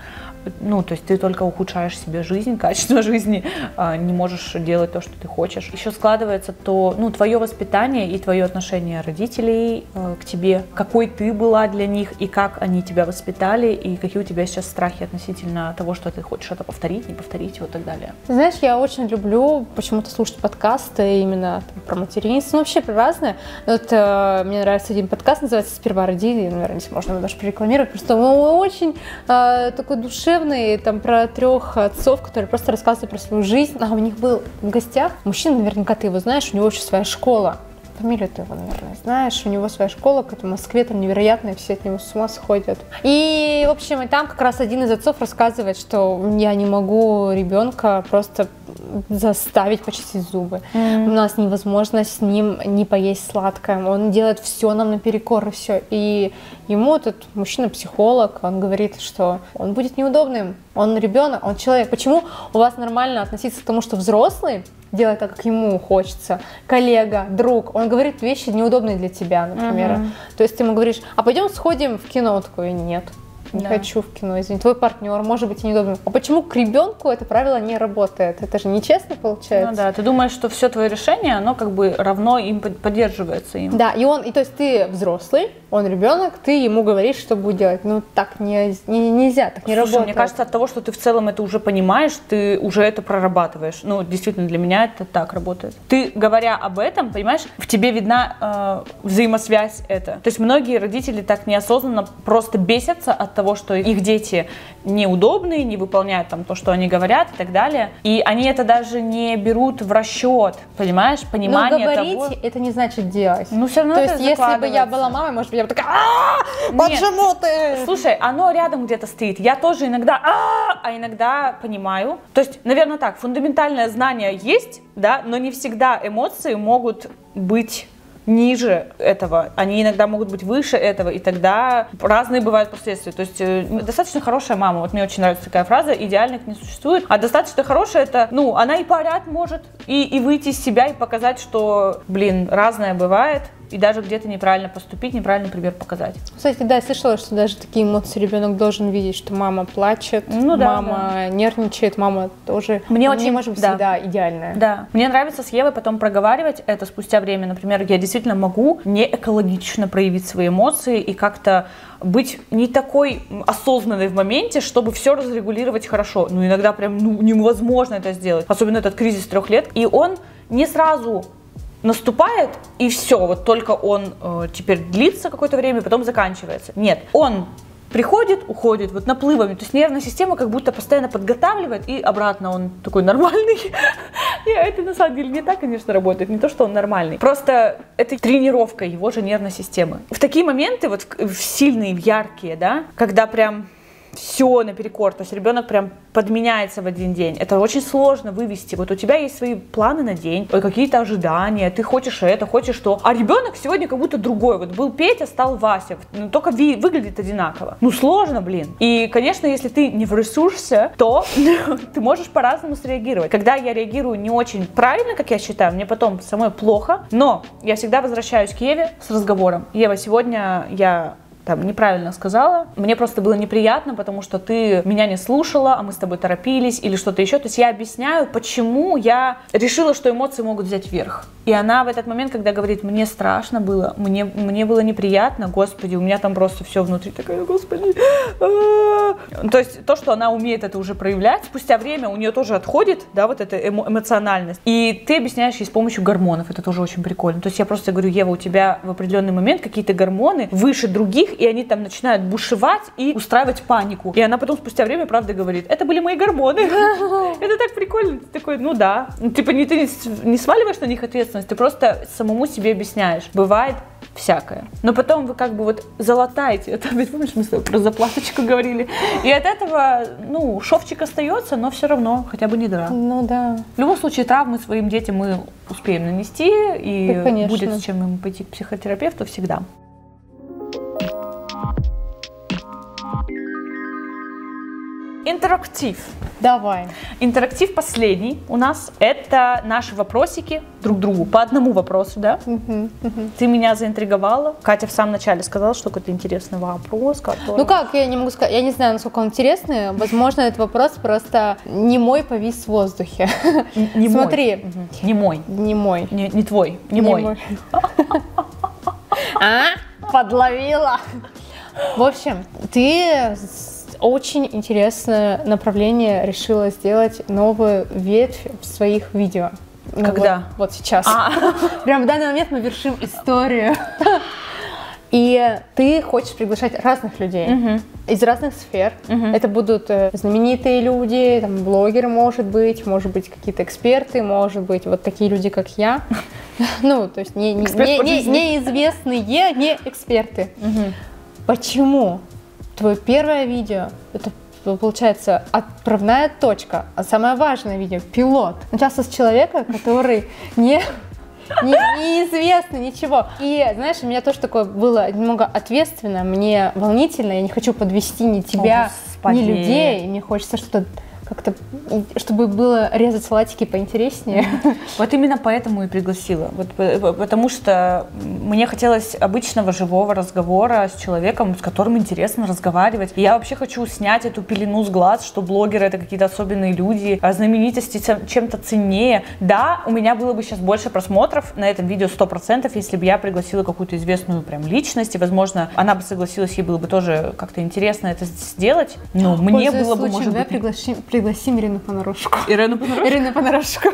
Ну, то есть ты только ухудшаешь себе жизнь, качество жизни, не можешь делать то, что ты хочешь. Еще складывается то, ну, твое воспитание и твое отношение родителей к тебе, какой ты была для них, и как они тебя воспитали, и какие у тебя сейчас страхи относительно того, что ты хочешь это повторить, не повторить и вот так далее. Знаешь, я очень люблю почему-то слушать подкасты именно там, про материнство, ну, вообще про разное. Вот мне нравится один подкаст, называется «Сперва роди», наверное, здесь можно его даже прорекламировать, просто он очень такой душевный, там про 3 отцов, которые просто рассказывали про свою жизнь. А у них был в гостях мужчина, наверняка ты его знаешь, у него еще своя школа. Фамилию ты его, наверное, знаешь. У него своя школа, какая-то в Москве, там невероятная, все от него с ума сходят. И, в общем, и там как раз один из отцов рассказывает, что я не могу ребенка просто заставить почистить зубы. У нас невозможно с ним не поесть сладкое. Он делает все нам наперекор, и все. И ему этот мужчина-психолог, он говорит, что он будет неудобным. Он ребенок, он человек. Почему у вас нормально относиться к тому, что взрослый делает так, как ему хочется, коллега, друг, он говорит вещи неудобные для тебя, например. То есть ты ему говоришь, а пойдем сходим в кино? Он такой, нет. Не хочу в кино, извини, твой партнер, может быть, и неудобно. А почему к ребенку это правило не работает? Это же нечестно получается. Ну да, ты думаешь, что все твое решение, оно как бы равно им поддерживается им. Да, и то есть ты взрослый, он ребенок, ты ему говоришь, что будет делать. Ну так нельзя, так не работает. Мне кажется, от того, что ты в целом это уже понимаешь, ты уже это прорабатываешь. Ну, действительно, для меня это так работает. Ты, говоря об этом, понимаешь, в тебе видна взаимосвязь это. То есть многие родители так неосознанно просто бесятся от того, что их дети неудобные, не выполняют там то, что они говорят и так далее. И они это даже не берут в расчет, понимаешь, понимание того. Но говорить это не значит делать. Ну, все равно то это есть, если бы я была мамой, может быть, я бы такая, почему ты? Слушай, оно рядом где-то стоит. Я тоже иногда, а иногда понимаю. То есть, наверное, так, фундаментальное знание есть, да, но не всегда эмоции могут быть ниже этого, они иногда могут быть выше этого, и тогда разные бывают последствия. То есть достаточно хорошая мама, вот мне очень нравится такая фраза, идеальных не существует, а достаточно хорошая это, ну, она и поорать может, и выйти из себя, и показать, что, блин, разное бывает, и даже где-то неправильно поступить, неправильный пример показать. Кстати, да, я слышала, что даже такие эмоции ребенок должен видеть, что мама плачет, ну, да, мама нервничает, мама тоже мне не может быть всегда идеальная. Да, мне нравится с Евой потом проговаривать это спустя время. Например, я действительно могу не экологично проявить свои эмоции и как-то быть не такой осознанной в моменте, чтобы все разрегулировать хорошо. Ну, иногда прям невозможно это сделать. Особенно этот кризис 3 лет. И он не сразу наступает, и все, вот только он теперь длится какое-то время, потом заканчивается. Нет, он приходит, уходит вот наплывами, то есть нервная система как будто постоянно подготавливает, и обратно он такой нормальный. И это на самом деле не так, конечно, работает, не то, что он нормальный. Просто это тренировка его же нервной системы. В такие моменты, вот в сильные, в яркие, да, когда прям все наперекор, то есть ребенок прям подменяется в один день. Это очень сложно вывести. Вот у тебя есть свои планы на день, какие-то ожидания, ты хочешь это, хочешь то. А ребенок сегодня как будто другой. Вот был Петя, стал Вася. Ну, только выглядит одинаково. Ну, сложно, блин. И, конечно, если ты не в ресурсе, то ты можешь по-разному среагировать. Когда я реагирую не очень правильно, как я считаю, мне потом самой плохо, но я всегда возвращаюсь к Еве с разговором. Ева, сегодня я там неправильно сказала, мне просто было неприятно, потому что ты меня не слушала, а мы с тобой торопились или что-то еще. То есть я объясняю, почему я решила, что эмоции могут взять верх. И она в этот момент, когда говорит, мне страшно было, мне было неприятно, господи, у меня там просто все внутри такое, господи. То есть то, что она умеет это уже проявлять, спустя время у нее тоже отходит, да, вот эта эмоциональность. И ты объясняешь ей с помощью гормонов, это тоже очень прикольно. То есть я просто говорю, Ева, у тебя в определенный момент какие-то гормоны выше других, и они там начинают бушевать и устраивать панику. И она потом спустя время, правда, говорит, это были мои гормоны. Это так прикольно. Ты такой, ну да. Типа ты не сваливаешь на них ответственность, ты просто самому себе объясняешь. Бывает всякое. Но потом вы как бы вот залатаете. Это, помнишь, мы с тобой про заплаточку говорили. И от этого, ну, шовчик остается, но все равно хотя бы не дыра. Ну да. В любом случае травмы своим детям мы успеем нанести, и будет с чем им пойти к психотерапевту всегда. Интерактив. Давай. Интерактив последний у нас. Это наши вопросики друг другу. По одному вопросу, да? Ты меня заинтриговала. Катя в самом начале сказала, что какой-то интересный вопрос. Который... Ну как, я не могу сказать, я не знаю, насколько он интересный. Возможно, этот вопрос просто не мой повис в воздухе. Не Смотри. Мой. Не мой. Не мой. Не твой. Не мой. Подловила. В общем, ты... Очень интересное направление решила сделать новую ветвь в своих видео. Когда? Ну, вот сейчас. Прямо в данный момент мы вершим историю. И ты хочешь приглашать разных людей из разных сфер. Это будут знаменитые люди, там, блогеры, может быть какие-то эксперты, может быть вот такие люди, как я. Ну, то есть неизвестные, не эксперты. Почему? Твое первое видео, это получается, отправная точка, а самое важное видео, пилот. Начался с человека, который неизвестно ничего. И, знаешь, у меня тоже такое было немного ответственно, мне волнительно, я не хочу подвести ни тебя, ни людей, мне хочется что-то как-то, чтобы было резать салатики поинтереснее. Вот именно поэтому и пригласила. Вот, потому что мне хотелось обычного живого разговора с человеком, с которым интересно разговаривать. И я вообще хочу снять эту пелену с глаз, что блогеры — это какие-то особенные люди, а знаменитости чем-то ценнее. Да, у меня было бы сейчас больше просмотров на этом видео 100%, если бы я пригласила какую-то известную прям личность, и, возможно, она бы согласилась, ей было бы тоже как-то интересно это сделать. Но мне было бы, может быть... Пригласим Ирину Понарошку. Ирину Понарошку? Ирину Понарошку.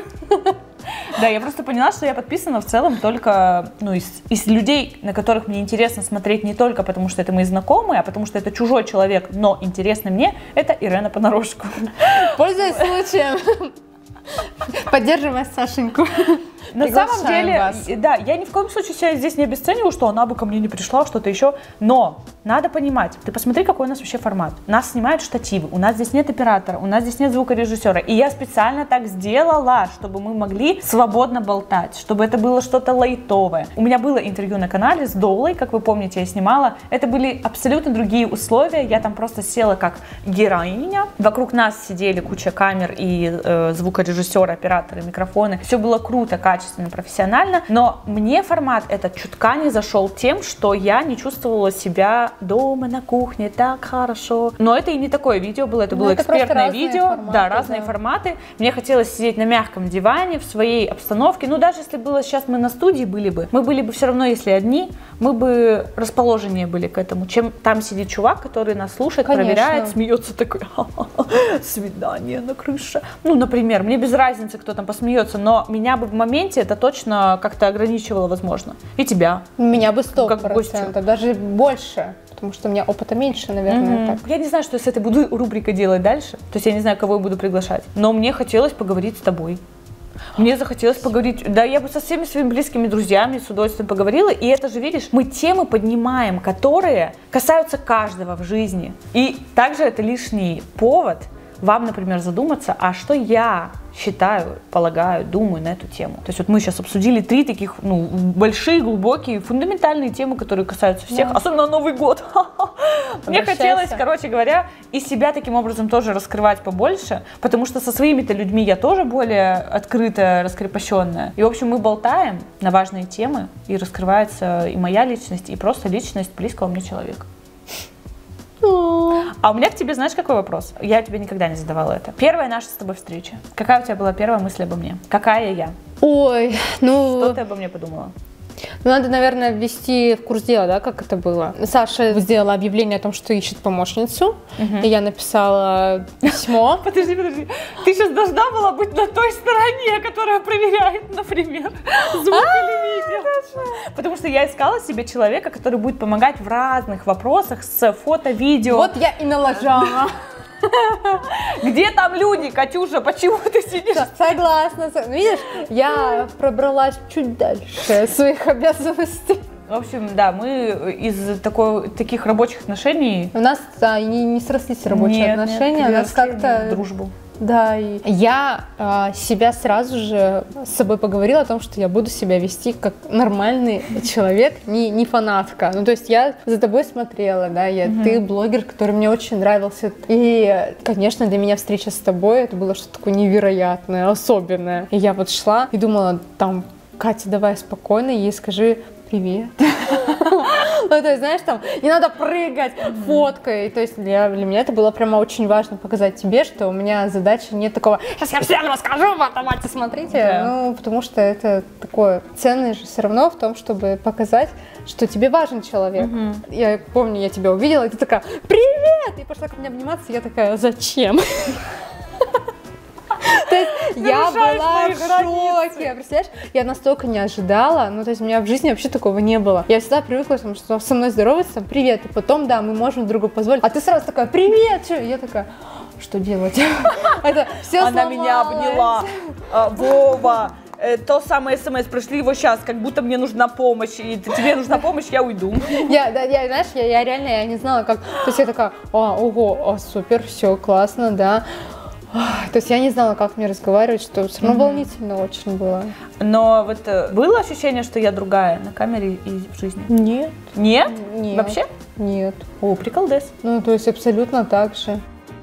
Да, я просто поняла, что я подписана в целом только из людей, на которых мне интересно смотреть не только потому, что это мои знакомые, а потому что это чужой человек, но интересный мне, это Ирина Понарошку. Пользуясь случаем, поддерживай Сашеньку. На самом деле, да, я ни в коем случае себя здесь не обесцениваю, что она бы ко мне не пришла, что-то еще, но надо понимать, ты посмотри, какой у нас вообще формат. Нас снимают штативы, у нас здесь нет оператора, у нас здесь нет звукорежиссера, и я специально так сделала, чтобы мы могли свободно болтать, чтобы это было что-то лайтовое. У меня было интервью на канале с Долой, как вы помните, я снимала, это были абсолютно другие условия, я там просто села как героиня, вокруг нас сидели куча камер и звукорежиссеры, операторы, микрофоны, все было круто, качественно, профессионально, но мне формат этот чутка не зашел тем, что я не чувствовала себя дома на кухне так хорошо. Но это и не такое видео было, это было экспертное видео, да, разные форматы. Мне хотелось сидеть на мягком диване в своей обстановке, ну даже если было сейчас мы на студии были бы, мы были бы все равно, если одни, мы бы расположеннее были к этому, чем там сидит чувак, который нас слушает, проверяет, смеется такой, свидание на крыше. Ну, например, мне без разницы, кто там посмеется, но меня бы в моменте это точно как-то ограничивало, возможно. И тебя. Меня бы 100%, даже больше. Потому что у меня опыта меньше, наверное, так. Я не знаю, что я с этой буду рубрикой делать дальше. То есть я не знаю, кого я буду приглашать. Но мне хотелось поговорить с тобой. Мне захотелось поговорить, да, я бы со всеми своими близкими друзьями с удовольствием поговорила, и это же, видишь, мы темы поднимаем, которые касаются каждого в жизни. И также это лишний повод вам, например, задуматься, а что я считаю, полагаю, думаю на эту тему. То есть вот мы сейчас обсудили 3 таких, большие, глубокие, фундаментальные темы, которые касаются всех, особенно Новый год. Мне хотелось, короче говоря, и себя таким образом тоже раскрывать побольше, потому что со своими-то людьми я тоже более открытая, раскрепощенная. И, в общем, мы болтаем на важные темы, и раскрывается и моя личность, и просто личность близкого мне человека. А у меня к тебе, знаешь, какой вопрос? Я тебе никогда не задавала это. Первая наша с тобой встреча. Какая у тебя была первая мысль обо мне? Какая я? Ой, Что ты обо мне подумала? Ну, надо, наверное, ввести в курс дела, да, как это было. Саша сделала объявление о том, что ищет помощницу, и я написала письмо. Подожди, ты сейчас должна была быть на той стороне, которая проверяет, например, звук или видео. Потому что я искала себе человека, который будет помогать в разных вопросах с фото, видео. Вот я и налажала. Где там люди, Катюша? Почему ты сидишь? Согласна. Видишь, я пробралась чуть дальше своих обязанностей. В общем, да, мы из таких рабочих отношений... У нас не срослись рабочие отношения, у нас как-то... дружбу. Да, и я себя сразу же с собой поговорила о том, что я буду себя вести как нормальный человек, не фанатка. Ну, то есть я за тобой смотрела, да, ты блогер, который мне очень нравился. И, конечно, для меня встреча с тобой, это было что-то такое невероятное, особенное. И я вот шла и думала, там, Катя, давай спокойно, ей скажи привет. Ну, то есть, знаешь, там, не надо прыгать фоткой. То есть, для меня это было прямо очень важно показать тебе, что у меня задача нет такого, сейчас я всем расскажу, вот, давайте, смотрите. Ну, потому что это такое ценное же все равно в том, чтобы показать, что тебе важен человек. Я помню, я тебя увидела, и ты такая, привет! И пошла ко мне обниматься, и я такая, зачем? То есть я была в шоке, представляешь? Я настолько не ожидала, ну то есть у меня в жизни вообще такого не было. Я всегда привыкла, что со мной здороваться, там, привет, и потом, да, мы можем другу позволить. А ты сразу такая, привет, и я такая, что делать? Это все Она меня обняла, Вова. то самое смс, пришли его сейчас, как будто мне нужна помощь, и тебе нужна помощь, я уйду. Знаешь, я реально я не знала, как... То есть я такая, ого, супер, все, классно, да. То есть я не знала, как мне разговаривать, что все равно волнительно очень было. Но вот было ощущение, что я другая на камере и в жизни? Нет. Нет? Нет. Вообще? Нет. О, приколдес. Ну, то есть абсолютно так же.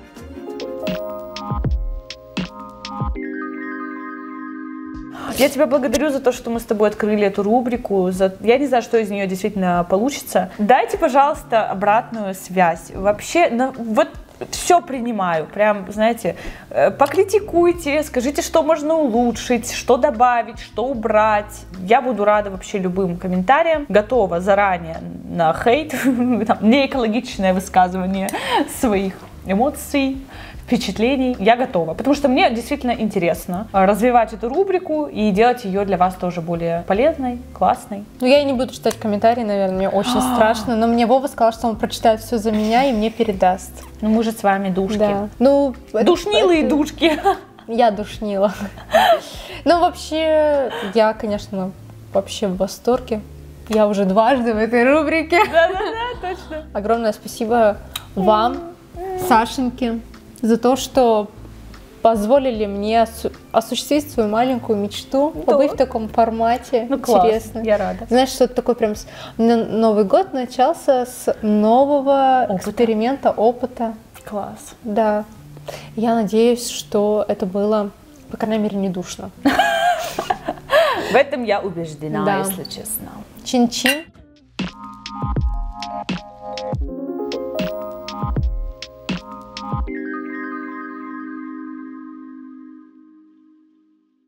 Я тебя благодарю за то, что мы с тобой открыли эту рубрику. Я не знаю, что из нее действительно получится. Дайте, пожалуйста, обратную связь. Вообще, вот все принимаю. Прям, знаете, покритикуйте, скажите, что можно улучшить, что добавить, что убрать. Я буду рада вообще любым комментариям. Готова заранее на хейт, неэкологичное высказывание своих эмоций, впечатлений. Я готова, потому что мне действительно интересно развивать эту рубрику и делать ее для вас тоже более полезной, классной. Ну, я и не буду читать комментарии, наверное, мне очень страшно, но мне Вова сказал, что он прочитает все за меня и мне передаст. Ну, мы же с вами душки. Да. Ну, душнилые душки. Я душнила. Ну, вообще, я, конечно, вообще в восторге. Я уже дважды в этой рубрике. Да-да-да, точно. Огромное спасибо вам, Сашеньке, за то, что позволили мне осуществить свою маленькую мечту, побыть в таком формате. Ну, класс, интересно. Я рада. Знаешь, что это такое прям... Новый год начался с нового эксперимента, опыта. Класс. Да. Я надеюсь, что это было, по крайней мере, не душно. В этом я убеждена, если честно. Чин-чин.